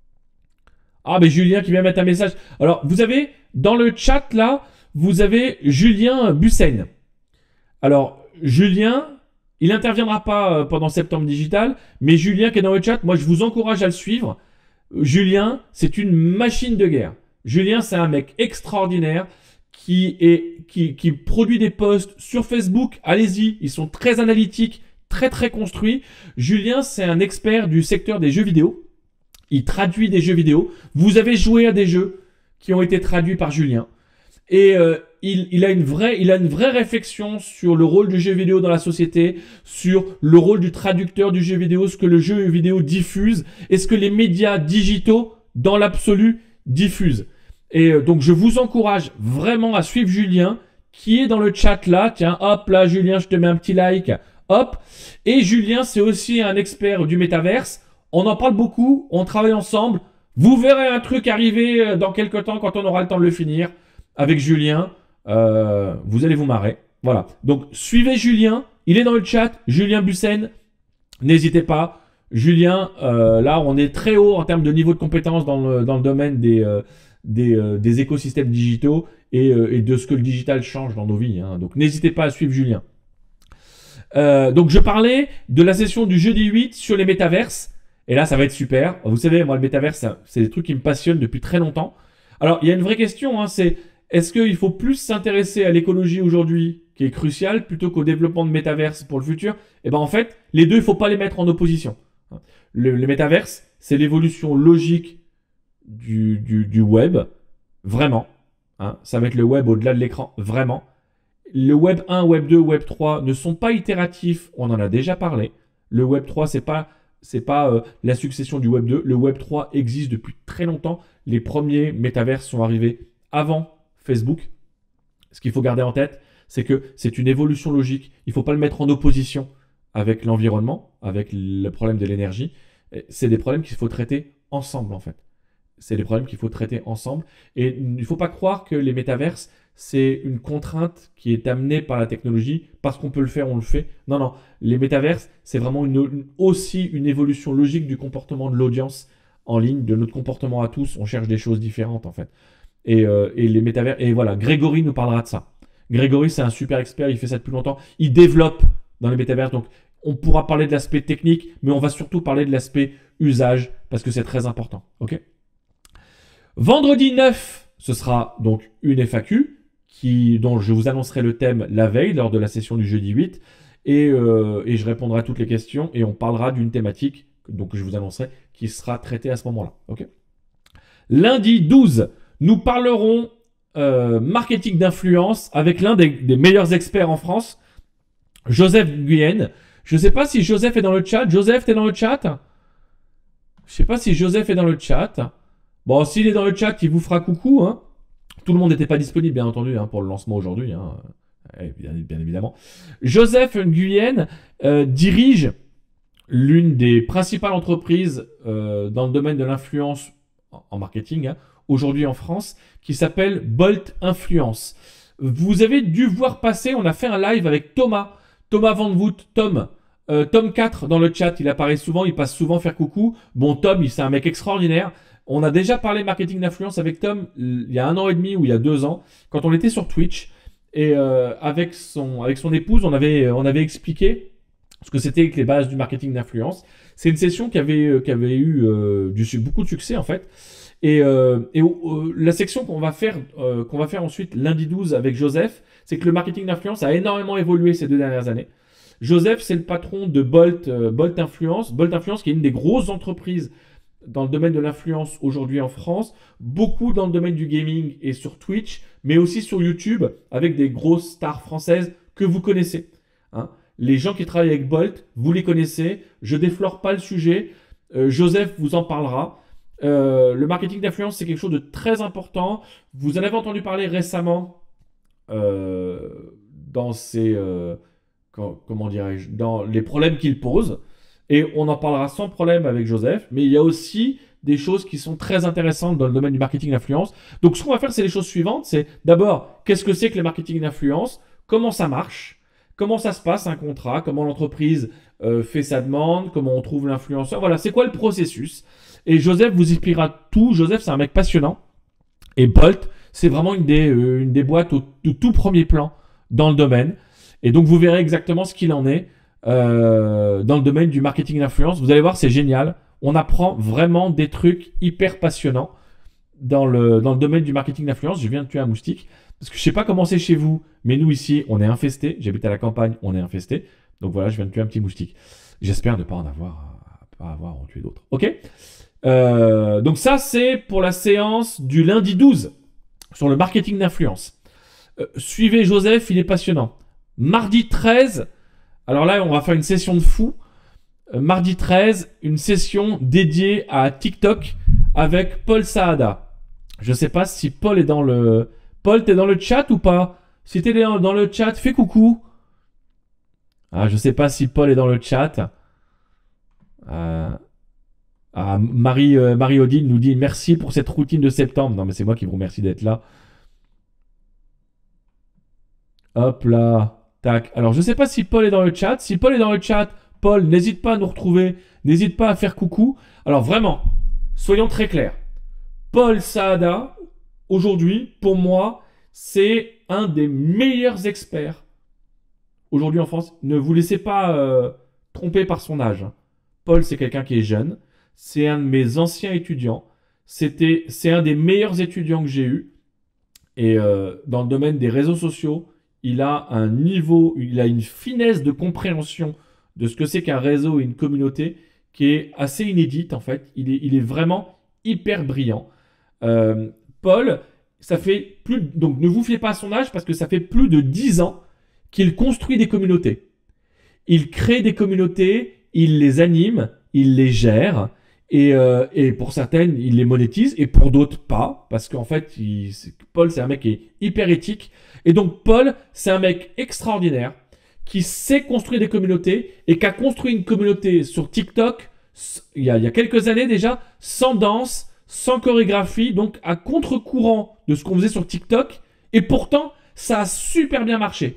Ah, mais Julien qui vient mettre un message. Alors, vous avez, dans le chat là, vous avez Julien Bussen. Alors, Julien, il n'interviendra pas pendant Septembre Digital, mais Julien qui est dans le chat, moi je vous encourage à le suivre. Julien, c'est une machine de guerre. Julien, c'est un mec extraordinaire qui, est, qui, qui produit des posts sur Facebook. Allez-y, ils sont très analytiques, très très construits. Julien, c'est un expert du secteur des jeux vidéo. Il traduit des jeux vidéo. Vous avez joué à des jeux qui ont été traduits par Julien. Et euh, il, il, a une vraie, il a une vraie réflexion sur le rôle du jeu vidéo dans la société, sur le rôle du traducteur du jeu vidéo, ce que le jeu vidéo diffuse, et ce que les médias digitaux, dans l'absolu, diffusent. Et euh, donc, je vous encourage vraiment à suivre Julien, qui est dans le chat là. Tiens, hop, là, Julien, je te mets un petit like. Hop. Et Julien, c'est aussi un expert du métaverse. On en parle beaucoup, on travaille ensemble. Vous verrez un truc arriver dans quelques temps quand on aura le temps de le finir. Avec Julien, euh, vous allez vous marrer. Voilà. Donc, suivez Julien. Il est dans le chat. Julien Bussen. N'hésitez pas. Julien, euh, là, on est très haut en termes de niveau de compétence dans le, dans le domaine des, euh, des, euh, des écosystèmes digitaux et, euh, et de ce que le digital change dans nos vies. Hein. Donc, n'hésitez pas à suivre Julien. Euh, donc, je parlais de la session du jeudi huit sur les métaverses. Et là, ça va être super. Vous savez, moi, le métaverse, c'est des trucs qui me passionnent depuis très longtemps. Alors, il y a une vraie question, hein, c'est... Est-ce qu'il faut plus s'intéresser à l'écologie aujourd'hui, qui est cruciale, plutôt qu'au développement de métaverse pour le futur? Eh bien, en fait, les deux, il ne faut pas les mettre en opposition. Le, le métaverse, c'est l'évolution logique du, du, du web, vraiment. Hein, ça va être le web au-delà de l'écran, vraiment. Le web un, web deux, web trois ne sont pas itératifs, on en a déjà parlé. Le web trois, ce n'est pas, c'est pas euh, la succession du web deux. Le web trois existe depuis très longtemps. Les premiers métaverses sont arrivés avant Facebook. Ce qu'il faut garder en tête, c'est que c'est une évolution logique. Il ne faut pas le mettre en opposition avec l'environnement, avec le problème de l'énergie. C'est des problèmes qu'il faut traiter ensemble, en fait. C'est des problèmes qu'il faut traiter ensemble. Et il ne faut pas croire que les métaverses, c'est une contrainte qui est amenée par la technologie. Parce qu'on peut le faire, on le fait. Non, non. Les métaverses, c'est vraiment une, une, aussi une évolution logique du comportement de l'audience en ligne, de notre comportement à tous. On cherche des choses différentes, en fait. Et, euh, et les métavers, et voilà, Grégory nous parlera de ça. Grégory, c'est un super expert, il fait ça depuis longtemps. Il développe dans les métavers, donc on pourra parler de l'aspect technique, mais on va surtout parler de l'aspect usage, parce que c'est très important. Ok. Vendredi neuf, ce sera donc une F A Q, qui, dont je vous annoncerai le thème la veille, lors de la session du jeudi huit, et, euh, et je répondrai à toutes les questions, et on parlera d'une thématique, donc je vous annoncerai, qui sera traitée à ce moment-là. Ok. Lundi douze, nous parlerons euh, marketing d'influence avec l'un des, des meilleurs experts en France, Joseph Guyenne. Je ne sais pas si Joseph est dans le chat. Joseph, tu es dans le chat? Je ne sais pas si Joseph est dans le chat. Bon, s'il est dans le chat, il vous fera coucou. Hein. Tout le monde n'était pas disponible, bien entendu, hein, pour le lancement aujourd'hui. Hein. Bien, bien évidemment. Joseph Guyenne euh, dirige l'une des principales entreprises euh, dans le domaine de l'influence en marketing, hein, aujourd'hui en France, qui s'appelle Bolt Influence. Vous avez dû voir passer, on a fait un live avec Thomas, Thomas Van Voot, Tom, euh, Tom quatre dans le chat, il apparaît souvent, il passe souvent faire coucou. Bon, Tom, c'est un mec extraordinaire. On a déjà parlé marketing d'influence avec Tom il y a un an et demi ou il y a deux ans, quand on était sur Twitch, et euh, avec, son, avec son épouse, on avait, on avait expliqué ce que c'était que les bases du marketing d'influence. C'est une session qui avait, qui avait eu euh, du, beaucoup de succès en fait. Et, euh, et euh, la section qu'on va faire, euh, qu'on va faire ensuite lundi douze avec Joseph, c'est que le marketing d'influence a énormément évolué ces deux dernières années. Joseph, c'est le patron de Bolt, euh, Bolt Influence. Bolt Influence qui est une des grosses entreprises dans le domaine de l'influence aujourd'hui en France, beaucoup dans le domaine du gaming et sur Twitch, mais aussi sur YouTube avec des grosses stars françaises que vous connaissez. Hein. Les gens qui travaillent avec Bolt, vous les connaissez. Je déflore pas le sujet. Euh, Joseph vous en parlera. Euh, le marketing d'influence, c'est quelque chose de très important. Vous en avez entendu parler récemment euh, dans, ces, euh, comment dirais-je, dans les problèmes qu'il pose. Et on en parlera sans problème avec Joseph, mais il y a aussi des choses qui sont très intéressantes dans le domaine du marketing d'influence. Donc ce qu'on va faire, c'est les choses suivantes. C'est d'abord, qu'est-ce que c'est que le marketing d'influence? Comment ça marche? Comment ça se passe un contrat? Comment l'entreprise euh, fait sa demande? Comment on trouve l'influenceur? Voilà, c'est quoi le processus? Et Joseph vous expliquera tout. Joseph, c'est un mec passionnant. Et Bolt, c'est vraiment une des, euh, une des boîtes au, de tout premier plan dans le domaine. Et donc, vous verrez exactement ce qu'il en est euh, dans le domaine du marketing d'influence. Vous allez voir, c'est génial. On apprend vraiment des trucs hyper passionnants dans le, dans le domaine du marketing d'influence. Je viens de tuer un moustique. Parce que je ne sais pas comment c'est chez vous, mais nous ici, on est infestés. J'habite à la campagne, on est infestés. Donc voilà, je viens de tuer un petit moustique. J'espère ne pas en avoir, pas avoir en tuer d'autres. Ok. Euh, donc ça, c'est pour la séance du lundi douze sur le marketing d'influence. Euh, suivez Joseph, il est passionnant. Mardi treize, alors là, on va faire une session de fou. Euh, mardi treize, une session dédiée à TikTok avec Paul Saada. Je ne sais pas si Paul est dans le... Paul, t'es dans le chat ou pas? Si t'es dans, dans le chat, fais coucou. Ah, je ne sais pas si Paul est dans le chat. Euh... Ah, Marie, euh, Marie-Odile nous dit merci pour cette routine de septembre. Non, mais c'est moi qui vous remercie d'être là. Hop là. Tac. Alors, je ne sais pas si Paul est dans le chat. Si Paul est dans le chat, Paul, n'hésite pas à nous retrouver. N'hésite pas à faire coucou. Alors, vraiment, soyons très clairs. Paul Saada, aujourd'hui, pour moi, c'est un des meilleurs experts aujourd'hui en France. Ne vous laissez pas euh, tromper par son âge. Paul, c'est quelqu'un qui est jeune. C'est un de mes anciens étudiants. C'était, c'est un des meilleurs étudiants que j'ai eu. Et euh, dans le domaine des réseaux sociaux, il a un niveau, il a une finesse de compréhension de ce que c'est qu'un réseau et une communauté qui est assez inédite en fait. Il est, il est vraiment hyper brillant. Euh, Paul, ça fait plus, donc ne vous fiez pas à son âge parce que ça fait plus de dix ans qu'il construit des communautés. Il crée des communautés, il les anime, il les gère. Et, euh, et pour certaines, il les monétise et pour d'autres pas. Parce qu'en fait, il, Paul, c'est un mec qui est hyper éthique. Et donc, Paul, c'est un mec extraordinaire qui sait construire des communautés et qui a construit une communauté sur TikTok il y a, il y a quelques années déjà, sans danse, sans chorégraphie, donc à contre-courant de ce qu'on faisait sur TikTok. Et pourtant, ça a super bien marché.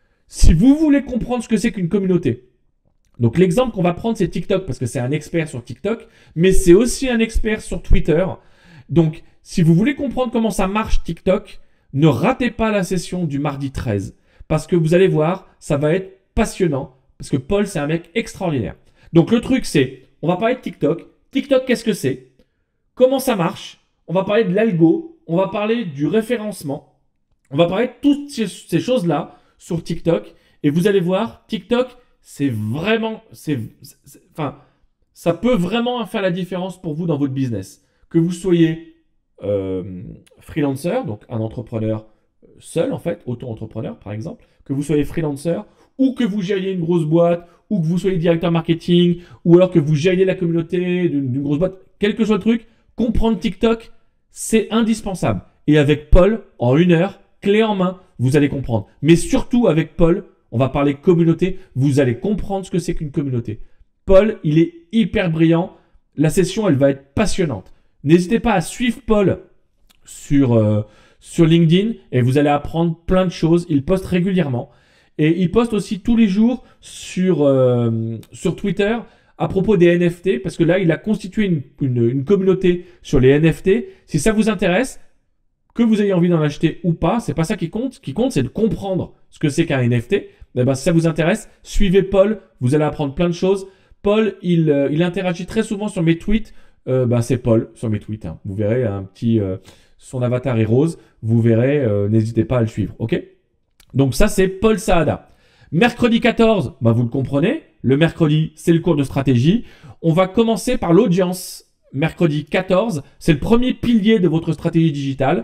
Si vous voulez comprendre ce que c'est qu'une communauté, donc l'exemple qu'on va prendre, c'est TikTok, parce que c'est un expert sur TikTok, mais c'est aussi un expert sur Twitter. Donc, si vous voulez comprendre comment ça marche TikTok, ne ratez pas la session du mardi treize, parce que vous allez voir, ça va être passionnant, parce que Paul, c'est un mec extraordinaire. Donc, le truc, c'est, on va parler de TikTok. TikTok, qu'est-ce que c'est? Comment ça marche? On va parler de l'algo, on va parler du référencement, on va parler de toutes ces, ces choses-là sur TikTok, et vous allez voir, TikTok, c'est vraiment, c'est, c'est, enfin, ça peut vraiment faire la différence pour vous dans votre business. Que vous soyez euh, freelancer, donc un entrepreneur seul en fait, auto-entrepreneur par exemple, que vous soyez freelancer, ou que vous gériez une grosse boîte, ou que vous soyez directeur marketing, ou alors que vous gériez la communauté d'une, d'une grosse boîte, quel que soit le truc, comprendre TikTok, c'est indispensable. Et avec Paul, en une heure, clé en main, vous allez comprendre. Mais surtout avec Paul, on va parler communauté, vous allez comprendre ce que c'est qu'une communauté. Paul, il est hyper brillant. La session, elle va être passionnante. N'hésitez pas à suivre Paul sur, euh, sur LinkedIn et vous allez apprendre plein de choses. Il poste régulièrement. Et il poste aussi tous les jours sur, euh, sur Twitter à propos des N F T, parce que là, il a constitué une, une, une communauté sur les N F T. Si ça vous intéresse, que vous ayez envie d'en acheter ou pas, c'est pas ça qui compte. Ce qui compte, c'est de comprendre ce que c'est qu'un N F T. Eh ben, si ça vous intéresse, suivez Paul, vous allez apprendre plein de choses. Paul, il, euh, il interagit très souvent sur mes tweets. Euh, ben, c'est Paul sur mes tweets. Hein. Vous verrez un petit, euh, son avatar est rose. Vous verrez, euh, n'hésitez pas à le suivre. Ok? Donc ça, c'est Paul Saada. Mercredi quatorze, ben, vous le comprenez. Le mercredi, c'est le cours de stratégie. On va commencer par l'audience. Mercredi quatorze, c'est le premier pilier de votre stratégie digitale.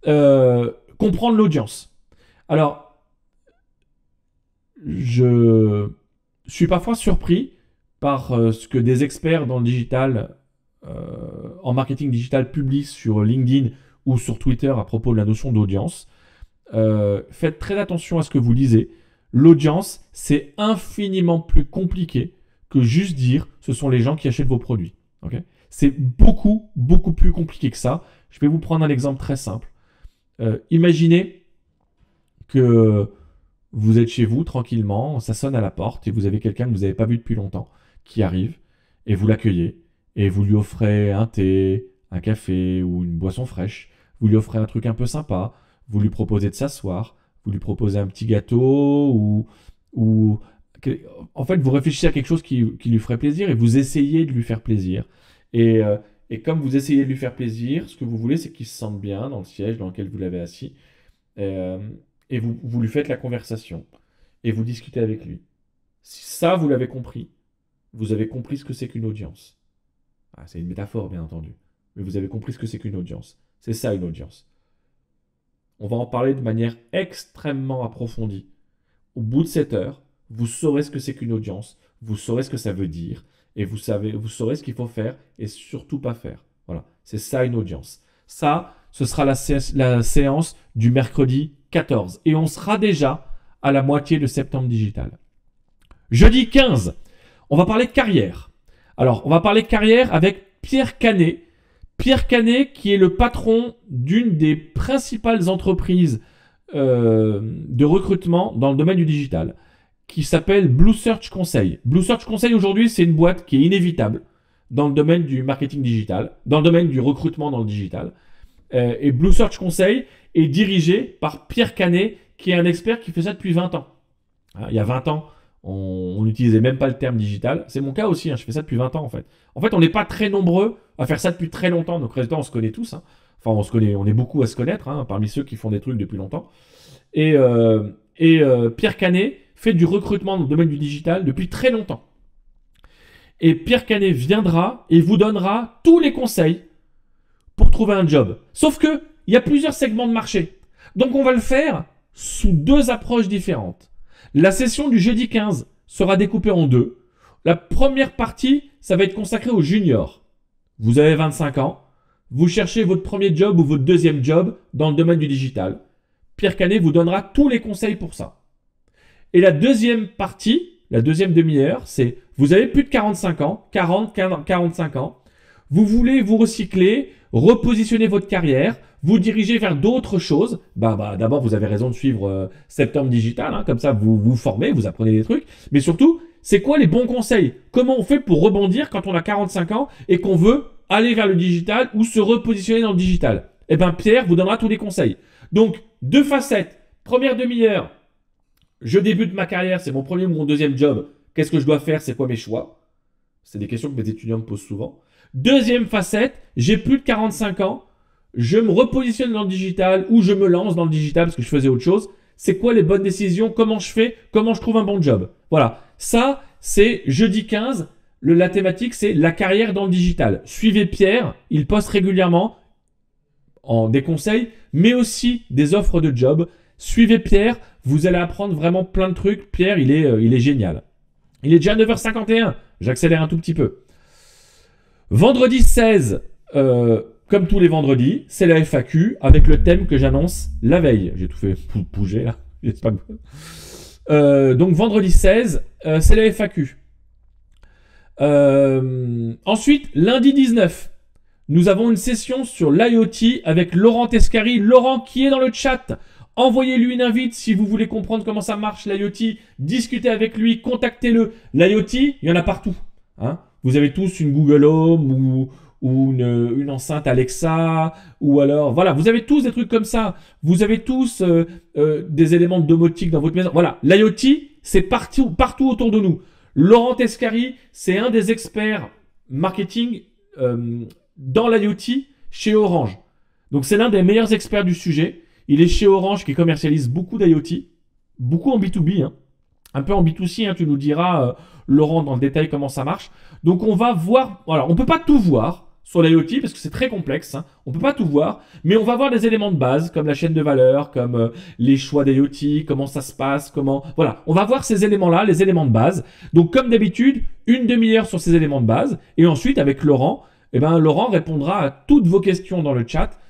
Euh, comprendre l'audience. Alors, je suis parfois surpris par euh, ce que des experts dans le digital, euh, en marketing digital, publient sur LinkedIn ou sur Twitter à propos de la notion d'audience. Euh, faites très attention à ce que vous lisez. L'audience, c'est infiniment plus compliqué que juste dire ce sont les gens qui achètent vos produits. Okay, c'est beaucoup, beaucoup plus compliqué que ça. Je vais vous prendre un exemple très simple. Euh, imaginez que vous êtes chez vous tranquillement, ça sonne à la porte et vous avez quelqu'un que vous n'avez pas vu depuis longtemps qui arrive et vous l'accueillez et vous lui offrez un thé, un café ou une boisson fraîche. Vous lui offrez un truc un peu sympa, vous lui proposez de s'asseoir, vous lui proposez un petit gâteau ou... ou en fait, vous réfléchissez à quelque chose qui, qui lui ferait plaisir et vous essayez de lui faire plaisir. Et, euh, et comme vous essayez de lui faire plaisir, ce que vous voulez, c'est qu'il se sente bien dans le siège dans lequel vous l'avez assis. Et, euh, et vous, vous lui faites la conversation. Et vous discutez avec lui. Si ça, vous l'avez compris, vous avez compris ce que c'est qu'une audience. Ah, c'est une métaphore, bien entendu. Mais vous avez compris ce que c'est qu'une audience. C'est ça, une audience. On va en parler de manière extrêmement approfondie. Au bout de cette heure, vous saurez ce que c'est qu'une audience, vous saurez ce que ça veut dire, et vous, savez, vous saurez ce qu'il faut faire et surtout pas faire. Voilà, c'est ça une audience. Ça, ce sera la, sé la séance du mercredi quatorze. Et on sera déjà à la moitié de Septembre Digital. Jeudi quinze, on va parler carrière. Alors, on va parler carrière avec Pierre Canet. Pierre Canet, qui est le patron d'une des principales entreprises euh, de recrutement dans le domaine du digital, qui s'appelle Blue Search Conseil. Blue Search Conseil, aujourd'hui, c'est une boîte qui est inévitable dans le domaine du marketing digital, dans le domaine du recrutement dans le digital. Euh, et Blue Search Conseil est dirigé par Pierre Canet, qui est un expert qui fait ça depuis vingt ans. Hein, il y a vingt ans, on n'utilisait même pas le terme digital. C'est mon cas aussi, hein, je fais ça depuis vingt ans en fait. En fait, on n'est pas très nombreux à faire ça depuis très longtemps. Donc, résultat, on se connaît tous. Hein. Enfin, on se connaît, on est beaucoup à se connaître, hein, parmi ceux qui font des trucs depuis longtemps. Et, euh, et euh, Pierre Canet fait du recrutement dans le domaine du digital depuis très longtemps. Et Pierre Canet viendra et vous donnera tous les conseils pour trouver un job. Sauf que il y a plusieurs segments de marché. Donc on va le faire sous deux approches différentes. La session du jeudi quinze sera découpée en deux. La première partie, ça va être consacré aux juniors. Vous avez vingt-cinq ans, vous cherchez votre premier job ou votre deuxième job dans le domaine du digital. Pierre Canet vous donnera tous les conseils pour ça. Et la deuxième partie, la deuxième demi-heure, c'est vous avez plus de quarante-cinq ans, quarante, quarante-cinq ans, vous voulez vous recycler, repositionner votre carrière, vous diriger vers d'autres choses. Bah, bah, d'abord, vous avez raison de suivre euh, Septembre Digital, hein, comme ça vous vous formez, vous apprenez des trucs. Mais surtout, c'est quoi les bons conseils? Comment on fait pour rebondir quand on a quarante-cinq ans et qu'on veut aller vers le digital ou se repositionner dans le digital? Eh bien, Pierre vous donnera tous les conseils. Donc, deux facettes. Première demi-heure, je débute ma carrière, c'est mon premier ou mon deuxième job. Qu'est-ce que je dois faire? C'est quoi mes choix? C'est des questions que mes étudiants me posent souvent. Deuxième facette, j'ai plus de quarante-cinq ans. Je me repositionne dans le digital ou je me lance dans le digital parce que je faisais autre chose. C'est quoi les bonnes décisions? Comment je fais? Comment je trouve un bon job? Voilà. Ça, c'est jeudi quinze. Le, la thématique, c'est la carrière dans le digital. Suivez Pierre. Il poste régulièrement en des conseils, mais aussi des offres de job. Suivez Pierre. Vous allez apprendre vraiment plein de trucs. Pierre, il est, euh, il est génial. Il est déjà neuf heures cinquante et un. J'accélère un tout petit peu. Vendredi seize, euh, comme tous les vendredis, c'est la F A Q avec le thème que j'annonce la veille. J'ai tout fait pour bouger là. Pas... Euh, donc vendredi seize, euh, c'est la F A Q. Euh, ensuite, lundi dix-neuf, nous avons une session sur l'I O T avec Laurent Tescari. Laurent qui est dans le chat. Envoyez-lui une invite si vous voulez comprendre comment ça marche l'I O T. Discutez avec lui, contactez-le. L'I O T, il y en a partout. Hein, vous avez tous une Google Home ou, ou une, une enceinte Alexa. Ou alors, voilà, vous avez tous des trucs comme ça. Vous avez tous euh, euh, des éléments de domotique dans votre maison. Voilà, l'I O T, c'est partout, partout autour de nous. Laurent Tescari, c'est un des experts marketing euh, dans l'I O T chez Orange. Donc, c'est l'un des meilleurs experts du sujet. Il est chez Orange qui commercialise beaucoup d'I O T, beaucoup en B deux B, hein. Un peu en B deux C, hein, tu nous diras, euh, Laurent, dans le détail comment ça marche. Donc on va voir, voilà, on ne peut pas tout voir sur l'I O T parce que c'est très complexe, hein. On ne peut pas tout voir, mais on va voir des éléments de base comme la chaîne de valeur, comme euh, les choix d'I O T, comment ça se passe, comment... Voilà, on va voir ces éléments-là, les éléments de base. Donc comme d'habitude, une demi-heure sur ces éléments de base et ensuite avec Laurent, eh ben, Laurent répondra à toutes vos questions dans le chat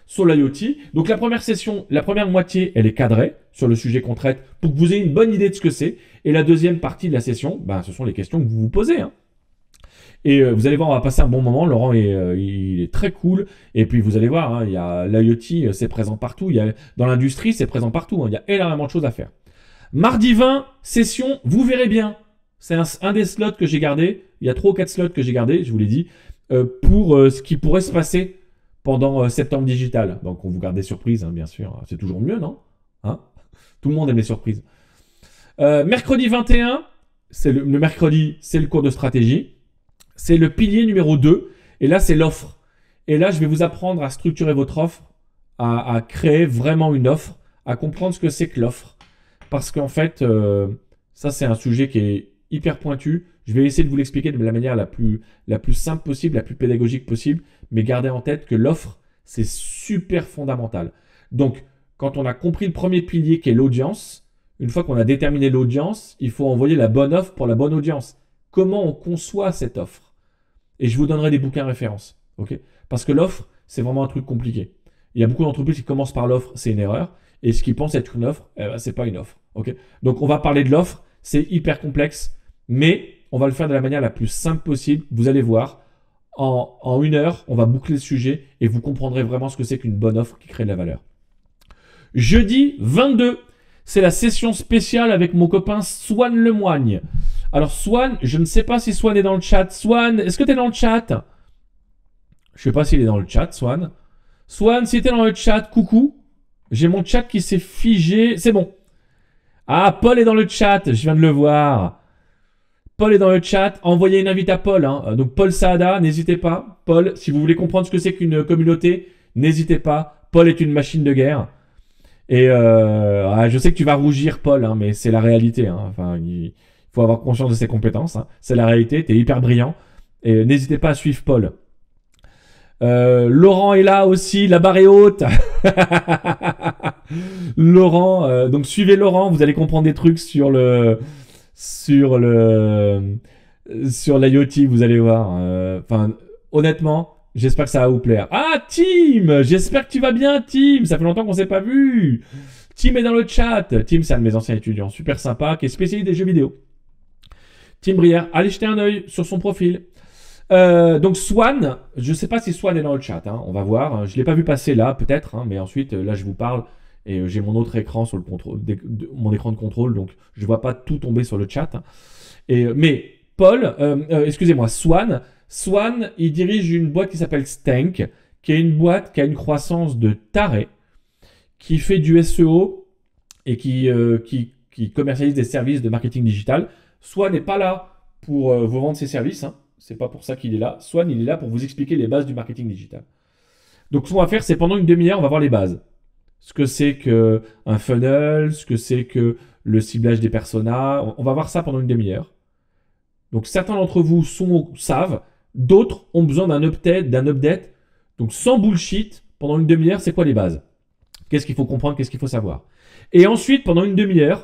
sur l'IoT. Donc la première session, la première moitié, elle est cadrée sur le sujet qu'on traite pour que vous ayez une bonne idée de ce que c'est. Et la deuxième partie de la session, ben, ce sont les questions que vous vous posez. Hein. Et euh, vous allez voir, on va passer un bon moment. Laurent est, euh, il est très cool. Et puis vous allez voir, hein, il y a l'IoT, c'est présent partout. Il y a, dans l'industrie, c'est présent partout. Hein. Il y a énormément de choses à faire. Mardi vingt, session, vous verrez bien. C'est un, un des slots que j'ai gardé. Il y a trois ou quatre slots que j'ai gardés, je vous l'ai dit, euh, pour euh, ce qui pourrait se passer pendant euh, Septembre Digital. Donc on vous garde des surprises, hein, bien sûr. C'est toujours mieux, non hein? Tout le monde aime les surprises. Euh, mercredi vingt et un, c'est le, le mercredi, c'est le cours de stratégie. C'est le pilier numéro deux. Et là, c'est l'offre. Et là, je vais vous apprendre à structurer votre offre, à, à créer vraiment une offre, à comprendre ce que c'est que l'offre. Parce qu'en fait, euh, ça, c'est un sujet qui est hyper pointu. Je vais essayer de vous l'expliquer de la manière la plus, la plus simple possible, la plus pédagogique possible. Mais gardez en tête que l'offre, c'est super fondamental. Donc, quand on a compris le premier pilier qui est l'audience, une fois qu'on a déterminé l'audience, il faut envoyer la bonne offre pour la bonne audience. Comment on conçoit cette offre? Et je vous donnerai des bouquins références. Okay, parce que l'offre, c'est vraiment un truc compliqué. Il y a beaucoup d'entreprises qui commencent par l'offre, c'est une erreur. Et ce qui pense être une offre, eh ben, c'est pas une offre. Okay, donc on va parler de l'offre, c'est hyper complexe, mais on va le faire de la manière la plus simple possible. Vous allez voir, en, en une heure, on va boucler le sujet et vous comprendrez vraiment ce que c'est qu'une bonne offre qui crée de la valeur. Jeudi vingt-deux, c'est la session spéciale avec mon copain Swan Lemoigne. Alors Swan, je ne sais pas si Swan est dans le chat. Swan, est-ce que tu es dans le chat? Je sais pas s'il est dans le chat, Swan. Swan, si tu es dans le chat, coucou. J'ai mon chat qui s'est figé. C'est bon. Ah, Paul est dans le chat. Je viens de le voir. Paul est dans le chat. Envoyez une invite à Paul. Hein. Donc Paul Saada, n'hésitez pas. Paul, si vous voulez comprendre ce que c'est qu'une communauté, n'hésitez pas. Paul est une machine de guerre. Et euh, je sais que tu vas rougir, Paul, hein, mais c'est la réalité. Hein. Enfin, il faut avoir conscience de ses compétences. Hein. C'est la réalité. Tu es hyper brillant. Et n'hésitez pas à suivre Paul. Euh, Laurent est là aussi. La barre est haute. Laurent. Euh, donc suivez Laurent. Vous allez comprendre des trucs sur le sur le sur l'IoT. Vous allez voir. Enfin, euh, honnêtement. J'espère que ça va vous plaire. Ah, Tim! J'espère que tu vas bien, Tim! Ça fait longtemps qu'on s'est pas vu! Tim est dans le chat. Tim, c'est un de mes anciens étudiants, super sympa, qui est spécialiste des jeux vidéo. Tim Brière, allez jeter un œil sur son profil. Euh, donc Swan, je sais pas si Swan est dans le chat, hein, on va voir. Je l'ai pas vu passer là, peut-être, hein, mais ensuite, là, je vous parle et j'ai mon autre écran sur le contrôle, mon écran de contrôle, donc je vois pas tout tomber sur le chat. Hein. Et, mais Paul, euh, euh, excusez-moi, Swan... Swan, il dirige une boîte qui s'appelle Stank, qui est une boîte qui a une croissance de taré, qui fait du S E O et qui, euh, qui, qui commercialise des services de marketing digital. Swan n'est pas là pour euh, vous vendre ses services, hein. C'est pas pour ça qu'il est là. Swan, il est là pour vous expliquer les bases du marketing digital. Donc ce qu'on va faire, c'est pendant une demi-heure, on va voir les bases. Ce que c'est qu'un funnel, ce que c'est que le ciblage des personas. On va voir ça pendant une demi-heure. Donc certains d'entre vous sont, savent. D'autres ont besoin d'un update, d'un update. Donc sans bullshit, pendant une demi-heure, c'est quoi les bases? Qu'est-ce qu'il faut comprendre? Qu'est-ce qu'il faut savoir? Et ensuite, pendant une demi-heure,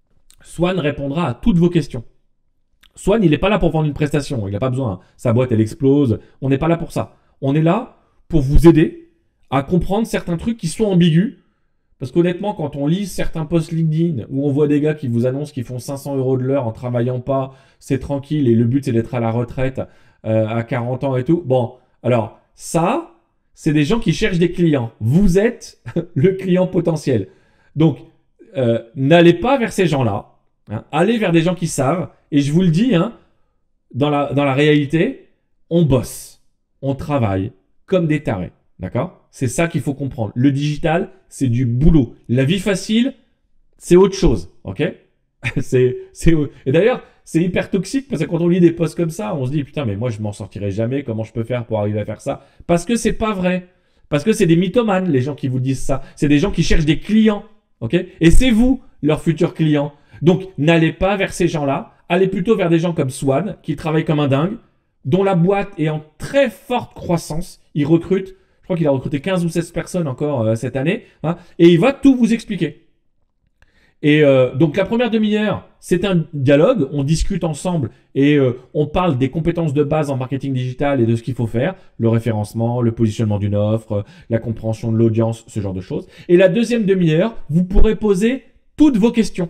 Swan répondra à toutes vos questions. Swan, il n'est pas là pour vendre une prestation. Il n'a pas besoin. Sa boîte, elle explose. On n'est pas là pour ça. On est là pour vous aider à comprendre certains trucs qui sont ambigus. Parce qu'honnêtement, quand on lit certains posts LinkedIn où on voit des gars qui vous annoncent qu'ils font cinq cents euros de l'heure en travaillant pas, c'est tranquille et le but c'est d'être à la retraite euh, à quarante ans et tout. Bon, alors ça, c'est des gens qui cherchent des clients. Vous êtes le client potentiel. Donc, euh, n'allez pas vers ces gens-là. Hein. Allez vers des gens qui savent. Et je vous le dis, hein, dans la, dans la réalité, on bosse, on travaille comme des tarés. D'accord? C'est ça qu'il faut comprendre. Le digital, c'est du boulot. La vie facile, c'est autre chose. Ok? c'est, c'est... Et d'ailleurs, c'est hyper toxique parce que quand on lit des posts comme ça, on se dit putain, mais moi je m'en sortirai jamais. Comment je peux faire pour arriver à faire ça? Parce que c'est pas vrai. Parce que c'est des mythomanes, les gens qui vous disent ça. C'est des gens qui cherchent des clients. Ok? Et c'est vous, leurs futurs clients. Donc, n'allez pas vers ces gens-là. Allez plutôt vers des gens comme Swan, qui travaillent comme un dingue, dont la boîte est en très forte croissance. Ils recrutent. Je crois qu'il a recruté quinze ou seize personnes encore euh, cette année. Hein, et il va tout vous expliquer. Et euh, donc la première demi-heure, c'est un dialogue, on discute ensemble et euh, on parle des compétences de base en marketing digital et de ce qu'il faut faire, le référencement, le positionnement d'une offre, euh, la compréhension de l'audience, ce genre de choses. Et la deuxième demi-heure, vous pourrez poser toutes vos questions.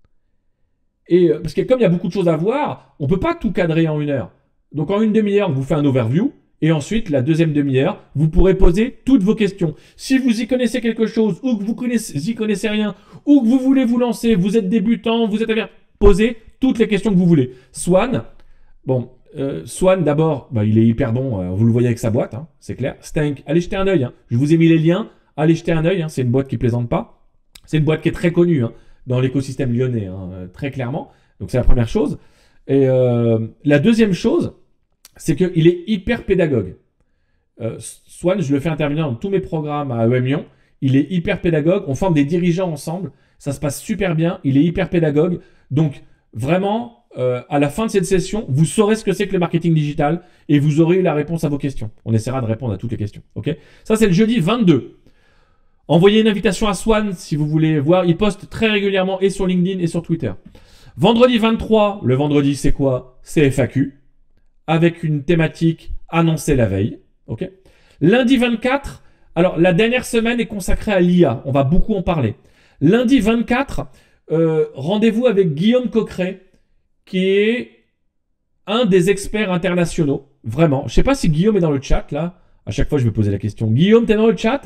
Et euh, parce que comme il y a beaucoup de choses à voir, on ne peut pas tout cadrer en une heure. Donc en une demi-heure, on vous fait un overview. Et ensuite, la deuxième demi-heure, vous pourrez poser toutes vos questions. Si vous y connaissez quelque chose, ou que vous n'y connaissez rien, ou que vous voulez vous lancer, vous êtes débutant, vous êtes averti, posez toutes les questions que vous voulez. Swan, bon, euh, Swan d'abord, bah, il est hyper bon, euh, vous le voyez avec sa boîte, hein, c'est clair. Stank, allez jeter un œil, hein. Je vous ai mis les liens, allez jeter un œil, hein. C'est une boîte qui ne plaisante pas. C'est une boîte qui est très connue hein, dans l'écosystème lyonnais, hein, euh, très clairement. Donc c'est la première chose. Et euh, la deuxième chose, c'est qu'il est hyper pédagogue. Euh, Swan, je le fais intervenir dans tous mes programmes à E M Lyon. Il est hyper pédagogue. On forme des dirigeants ensemble. Ça se passe super bien. Il est hyper pédagogue. Donc, vraiment, euh, à la fin de cette session, vous saurez ce que c'est que le marketing digital et vous aurez la réponse à vos questions. On essaiera de répondre à toutes les questions. Ok ? Ça, c'est le jeudi vingt-deux. Envoyez une invitation à Swan si vous voulez voir. Il poste très régulièrement et sur LinkedIn et sur Twitter. Vendredi vingt-trois. Le vendredi, c'est quoi ? C'est F A Q. Avec une thématique annoncée la veille. Okay. Lundi vingt-quatre, alors la dernière semaine est consacrée à l'I A. On va beaucoup en parler. Lundi vingt-quatre, euh, rendez-vous avec Guillaume Coqueret, qui est un des experts internationaux. Vraiment. Je ne sais pas si Guillaume est dans le chat, là. À chaque fois, je vais poser la question. Guillaume, tu es dans le chat ?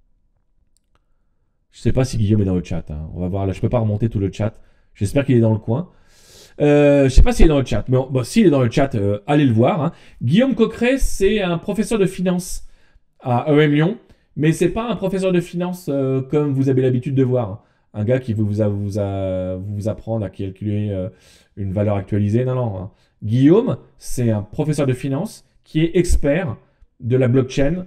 Je ne sais pas si Guillaume est dans le chat. Hein. On va voir. Là, je ne peux pas remonter tout le chat. J'espère qu'il est dans le coin. Euh, je ne sais pas s'il est dans le chat, mais bon, s'il est dans le chat, euh, allez le voir. Hein. Guillaume Coqueret, c'est un professeur de finance à E M Lyon, mais c'est pas un professeur de finance euh, comme vous avez l'habitude de voir. Hein. Un gars qui vous, a, vous, a, vous apprendre à calculer euh, une valeur actualisée. Non, non. Hein. Guillaume, c'est un professeur de finance qui est expert de la blockchain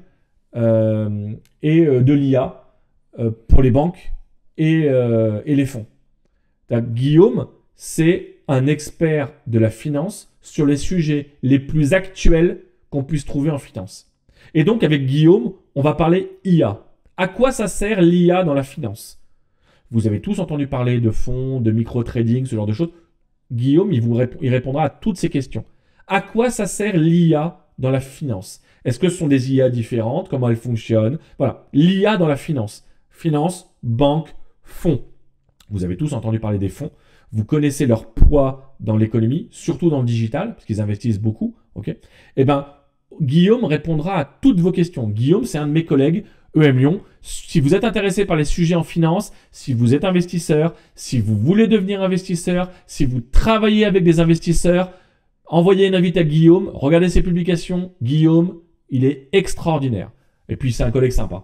euh, et euh, de l'I A euh, pour les banques et, euh, et les fonds. Guillaume, c'est un expert de la finance sur les sujets les plus actuels qu'on puisse trouver en finance. Et donc, avec Guillaume, on va parler I A. À quoi ça sert l'I A dans la finance ? Vous avez tous entendu parler de fonds, de micro-trading, ce genre de choses. Guillaume, il, vous rép- il répondra à toutes ces questions. À quoi ça sert l'I A dans la finance ? Est-ce que ce sont des I A différentes ? Comment elles fonctionnent ? Voilà, l'I A dans la finance. Finance, banque, fonds. Vous avez tous entendu parler des fonds. Vous connaissez leur poids dans l'économie, surtout dans le digital, parce qu'ils investissent beaucoup. Okay, eh ben, Guillaume répondra à toutes vos questions. Guillaume, c'est un de mes collègues E M Lyon. Si vous êtes intéressé par les sujets en finance, si vous êtes investisseur, si vous voulez devenir investisseur, si vous travaillez avec des investisseurs, envoyez une invite à Guillaume, regardez ses publications. Guillaume, il est extraordinaire. Et puis, c'est un collègue sympa.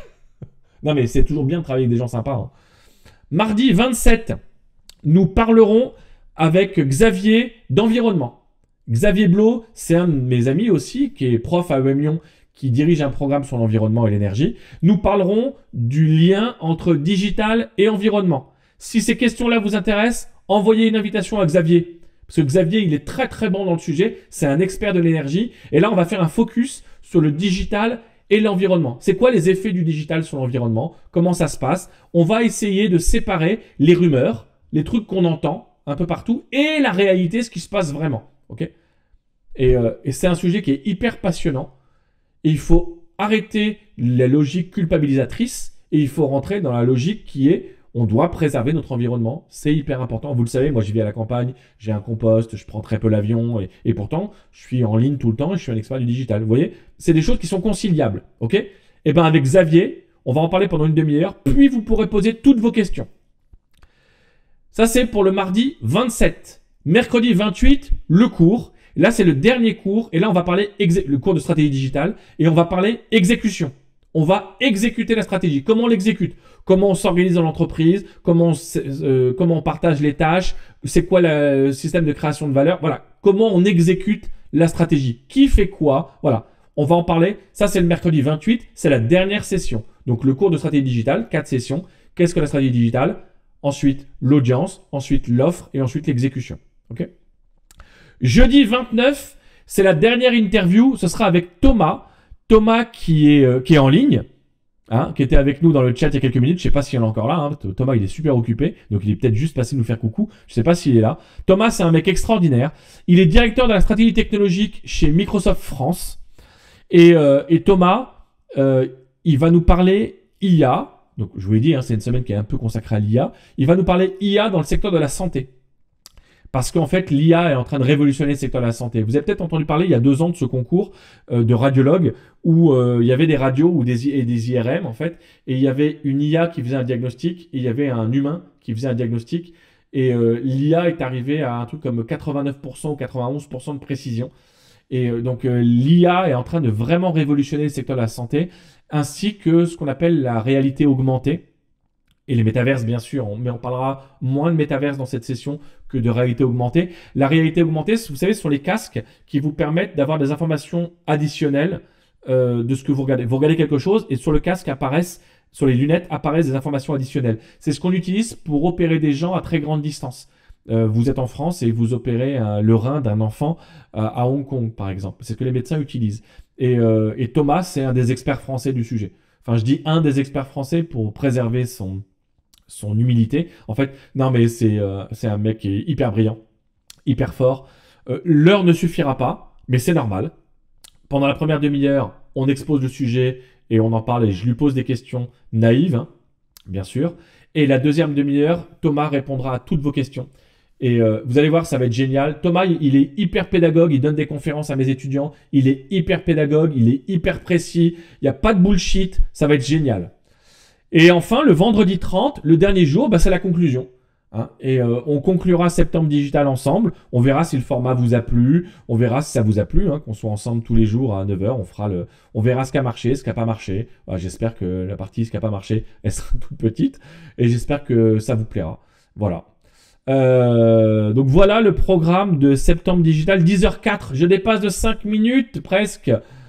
Non, mais c'est toujours bien de travailler avec des gens sympas. Hein. Mardi vingt-sept, nous parlerons avec Xavier d'environnement. Xavier Blot, c'est un de mes amis aussi, qui est prof à E M Lyon, qui dirige un programme sur l'environnement et l'énergie. Nous parlerons du lien entre digital et environnement. Si ces questions-là vous intéressent, envoyez une invitation à Xavier. Parce que Xavier, il est très très bon dans le sujet. C'est un expert de l'énergie. Et là, on va faire un focus sur le digital et l'environnement. C'est quoi les effets du digital sur l'environnement? Comment ça se passe? On va essayer de séparer les rumeurs, les trucs qu'on entend un peu partout, et la réalité, ce qui se passe vraiment. Okay, et, euh, et c'est un sujet qui est hyper passionnant. Et il faut arrêter la logique culpabilisatrice et il faut rentrer dans la logique qui est on doit préserver notre environnement. C'est hyper important. Vous le savez, moi je vis à la campagne, j'ai un compost, je prends très peu l'avion et, et pourtant je suis en ligne tout le temps et je suis un expert du digital. Vous voyez, c'est des choses qui sont conciliables. Ok? Et bien avec Xavier, on va en parler pendant une demi-heure, puis vous pourrez poser toutes vos questions. Ça c'est pour le mardi vingt-sept. Mercredi vingt-huit, le cours. Là, c'est le dernier cours. Et là, on va parler le cours de stratégie digitale. Et on va parler exécution. On va exécuter la stratégie. Comment on l'exécute? Comment on s'organise dans l'entreprise? Comment, euh, comment on partage les tâches? C'est quoi le système de création de valeur? Voilà. Comment on exécute la stratégie? Qui fait quoi? Voilà. On va en parler. Ça, c'est le mercredi vingt-huit. C'est la dernière session. Donc, le cours de stratégie digitale, quatre sessions. Qu'est-ce que la stratégie digitale? Ensuite, l'audience. Ensuite, l'offre. Et ensuite, l'exécution. OK? Jeudi vingt-neuf, c'est la dernière interview. Ce sera avec Thomas. Thomas qui est, euh, qui est en ligne. Hein, qui était avec nous dans le chat il y a quelques minutes. Je sais pas s'il y en a encore là. Hein. Thomas, il est super occupé, donc il est peut-être juste passé nous faire coucou. Je sais pas s'il est là. Thomas, c'est un mec extraordinaire. Il est directeur de la stratégie technologique chez Microsoft France. Et, euh, et Thomas, euh, il va nous parler I A. Donc, je vous l'ai dit, hein, c'est une semaine qui est un peu consacrée à l'I A. Il va nous parler I A dans le secteur de la santé. Parce qu'en fait, l'I A est en train de révolutionner le secteur de la santé. Vous avez peut-être entendu parler il y a deux ans de ce concours euh, de radiologues où euh, il y avait des radios ou des, et des I R M en fait, et il y avait une I A qui faisait un diagnostic et il y avait un humain qui faisait un diagnostic. Et euh, l'I A est arrivée à un truc comme quatre-vingt-neuf pour cent ou quatre-vingt-onze pour cent de précision. Et euh, donc euh, l'I A est en train de vraiment révolutionner le secteur de la santé, ainsi que ce qu'on appelle la réalité augmentée. Et les métaverses, bien sûr, on, mais on parlera moins de métaverses dans cette session que de réalité augmentée. La réalité augmentée, vous savez, ce sont les casques qui vous permettent d'avoir des informations additionnelles euh, de ce que vous regardez. Vous regardez quelque chose et sur le casque apparaissent, sur les lunettes apparaissent des informations additionnelles. C'est ce qu'on utilise pour opérer des gens à très grande distance. Euh, vous êtes en France et vous opérez euh, le rein d'un enfant euh, à Hong Kong, par exemple. C'est ce que les médecins utilisent. Et, euh, et Thomas, c'est un des experts français du sujet. Enfin, je dis un des experts français pour préserver son... son humilité. En fait, non mais c'est euh, c'est un mec qui est hyper brillant, hyper fort. Euh, L'heure ne suffira pas, mais c'est normal. Pendant la première demi-heure, on expose le sujet et on en parle et je lui pose des questions naïves, hein, bien sûr. Et la deuxième demi-heure, Thomas répondra à toutes vos questions. Et euh, vous allez voir, ça va être génial. Thomas, il est hyper pédagogue, il donne des conférences à mes étudiants. Il est hyper pédagogue, il est hyper précis. Il n'y a pas de bullshit, ça va être génial. Et enfin, le vendredi trente, le dernier jour, bah, c'est la conclusion. Hein. Et euh, on conclura Septembre Digital ensemble. On verra si le format vous a plu. On verra si ça vous a plu, hein, qu'on soit ensemble tous les jours à neuf heures. On, fera le... on verra ce qui a marché, ce qui n'a pas marché. Voilà, j'espère que la partie ce qui n'a pas marché, elle sera toute petite. Et j'espère que ça vous plaira. Voilà. Euh, donc voilà le programme de Septembre Digital. dix heures quatre, je dépasse de cinq minutes presque.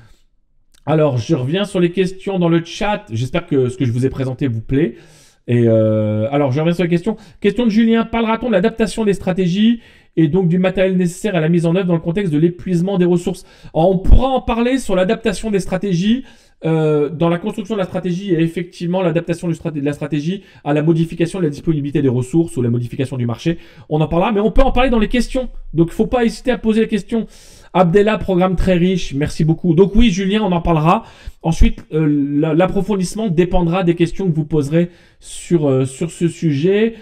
Alors, je reviens sur les questions dans le chat. J'espère que ce que je vous ai présenté vous plaît. Et euh, alors, je reviens sur les questions. Question de Julien. Parlera-t-on de l'adaptation des stratégies et donc du matériel nécessaire à la mise en œuvre dans le contexte de l'épuisement des ressources? Alors, on pourra en parler sur l'adaptation des stratégies. Euh, dans la construction de la stratégie et effectivement l'adaptation de la stratégie à la modification de la disponibilité des ressources ou la modification du marché. On en parlera, mais on peut en parler dans les questions. Donc, il ne faut pas hésiter à poser les questions. Abdella, programme très riche, merci beaucoup. Donc oui, Julien, on en parlera. Ensuite, euh, l'approfondissement dépendra des questions que vous poserez sur, euh, sur ce sujet.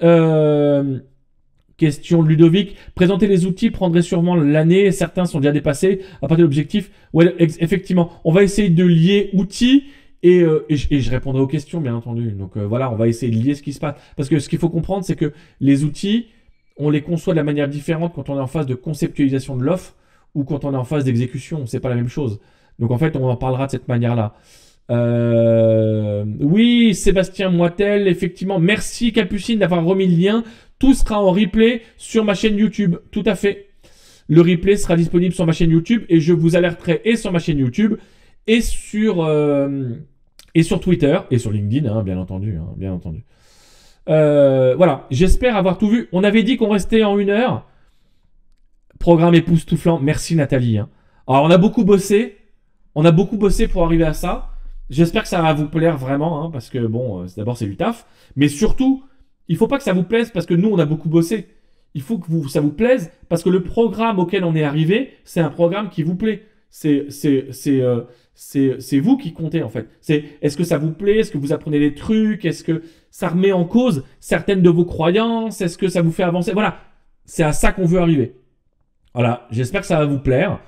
Euh, question de Ludovic. Présenter les outils prendrait sûrement l'année. Certains sont déjà dépassés. À partir de l'objectif, ouais, effectivement, on va essayer de lier outils et, euh, et, je, et je répondrai aux questions, bien entendu. Donc euh, voilà, on va essayer de lier ce qui se passe. Parce que ce qu'il faut comprendre, c'est que les outils, on les conçoit de la manière différente quand on est en phase de conceptualisation de l'offre ou quand on est en phase d'exécution, c'est pas la même chose. Donc en fait, on en parlera de cette manière-là. Euh... Oui, Sébastien Moitel, effectivement. Merci Capucine d'avoir remis le lien. Tout sera en replay sur ma chaîne YouTube. Tout à fait. Le replay sera disponible sur ma chaîne YouTube et je vous alerterai et sur ma chaîne YouTube et sur, euh... et sur Twitter et sur LinkedIn, hein, bien entendu. Hein, bien entendu. Euh... Voilà, j'espère avoir tout vu. On avait dit qu'on restait en une heure. Programme époustouflant. Merci Nathalie. Hein. Alors, on a beaucoup bossé. On a beaucoup bossé pour arriver à ça. J'espère que ça va vous plaire vraiment. Hein, parce que, bon, euh, d'abord, c'est du taf. Mais surtout, il ne faut pas que ça vous plaise parce que nous, on a beaucoup bossé. Il faut que vous, ça vous plaise parce que le programme auquel on est arrivé, c'est un programme qui vous plaît. C'est euh, vous qui comptez, en fait. C'est est-ce que ça vous plaît? Est-ce que vous apprenez des trucs? Est-ce que ça remet en cause certaines de vos croyances? Est-ce que ça vous fait avancer? Voilà. C'est à ça qu'on veut arriver. Voilà, j'espère que ça va vous plaire.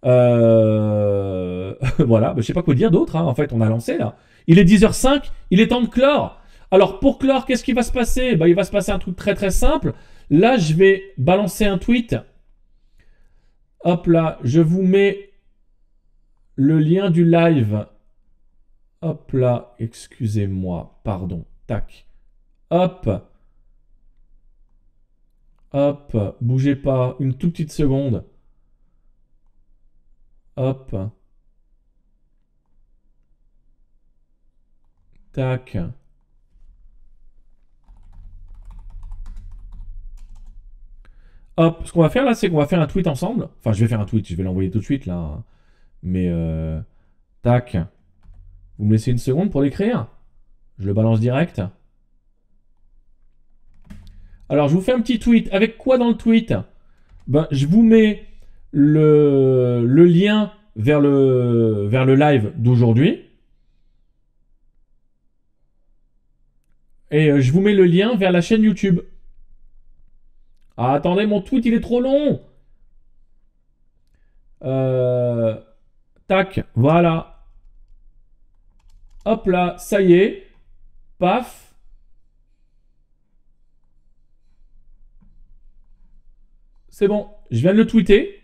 Euh... voilà, je sais pas quoi dire d'autre. Hein. En fait, on a lancé là. Il est dix heures cinq, il est temps de clore. Alors pour clore, qu'est-ce qui va se passer? Bah, il va se passer un truc très très simple. Là, je vais balancer un tweet. Hop là, je vous mets le lien du live. Hop là, excusez-moi, pardon. Tac. Hop. Hop, bougez pas, une toute petite seconde. Hop. Tac. Hop, ce qu'on va faire là, c'est qu'on va faire un tweet ensemble. Enfin, je vais faire un tweet, je vais l'envoyer tout de suite là. Mais, euh, tac. Vous me laissez une seconde pour l'écrire? Je le balance direct. Alors, je vous fais un petit tweet. Avec quoi dans le tweet? Ben, je vous mets le, le lien vers le, vers le live d'aujourd'hui. Et je vous mets le lien vers la chaîne YouTube. Ah, attendez, mon tweet, il est trop long. Euh, tac, voilà. Hop là, ça y est. Paf. C'est bon, je viens de le tweeter.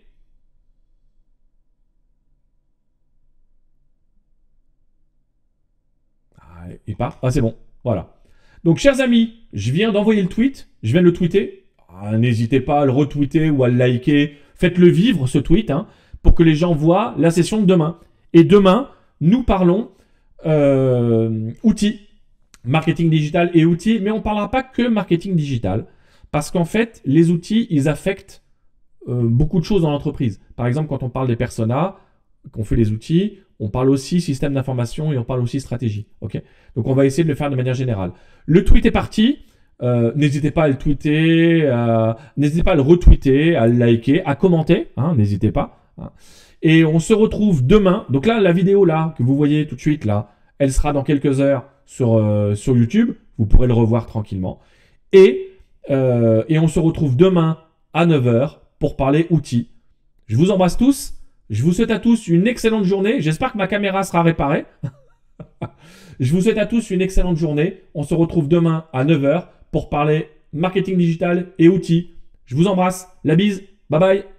Ah, il part. Ah, c'est bon, voilà. Donc, chers amis, je viens d'envoyer le tweet. Je viens de le tweeter. Ah, n'hésitez pas à le retweeter ou à le liker. Faites-le vivre, ce tweet, hein, pour que les gens voient la session de demain. Et demain, nous parlons euh, outils, marketing digital et outils, mais on ne parlera pas que marketing digital, parce qu'en fait, les outils, ils affectent euh, beaucoup de choses dans l'entreprise. Par exemple, quand on parle des personas, qu'on fait les outils, on parle aussi système d'information et on parle aussi stratégie. Okay, donc, on va essayer de le faire de manière générale. Le tweet est parti. Euh, n'hésitez pas à le tweeter, euh, n'hésitez pas à le retweeter, à le liker, à commenter, hein, n'hésitez pas. Hein. Et on se retrouve demain. Donc là, la vidéo là que vous voyez tout de suite là, elle sera dans quelques heures sur, euh, sur YouTube. Vous pourrez le revoir tranquillement. Et, euh, et on se retrouve demain à neuf heures pour parler outils. Je vous embrasse tous. Je vous souhaite à tous une excellente journée. J'espère que ma caméra sera réparée. Je vous souhaite à tous une excellente journée. On se retrouve demain à neuf heures pour parler marketing digital et outils. Je vous embrasse. La bise. Bye bye.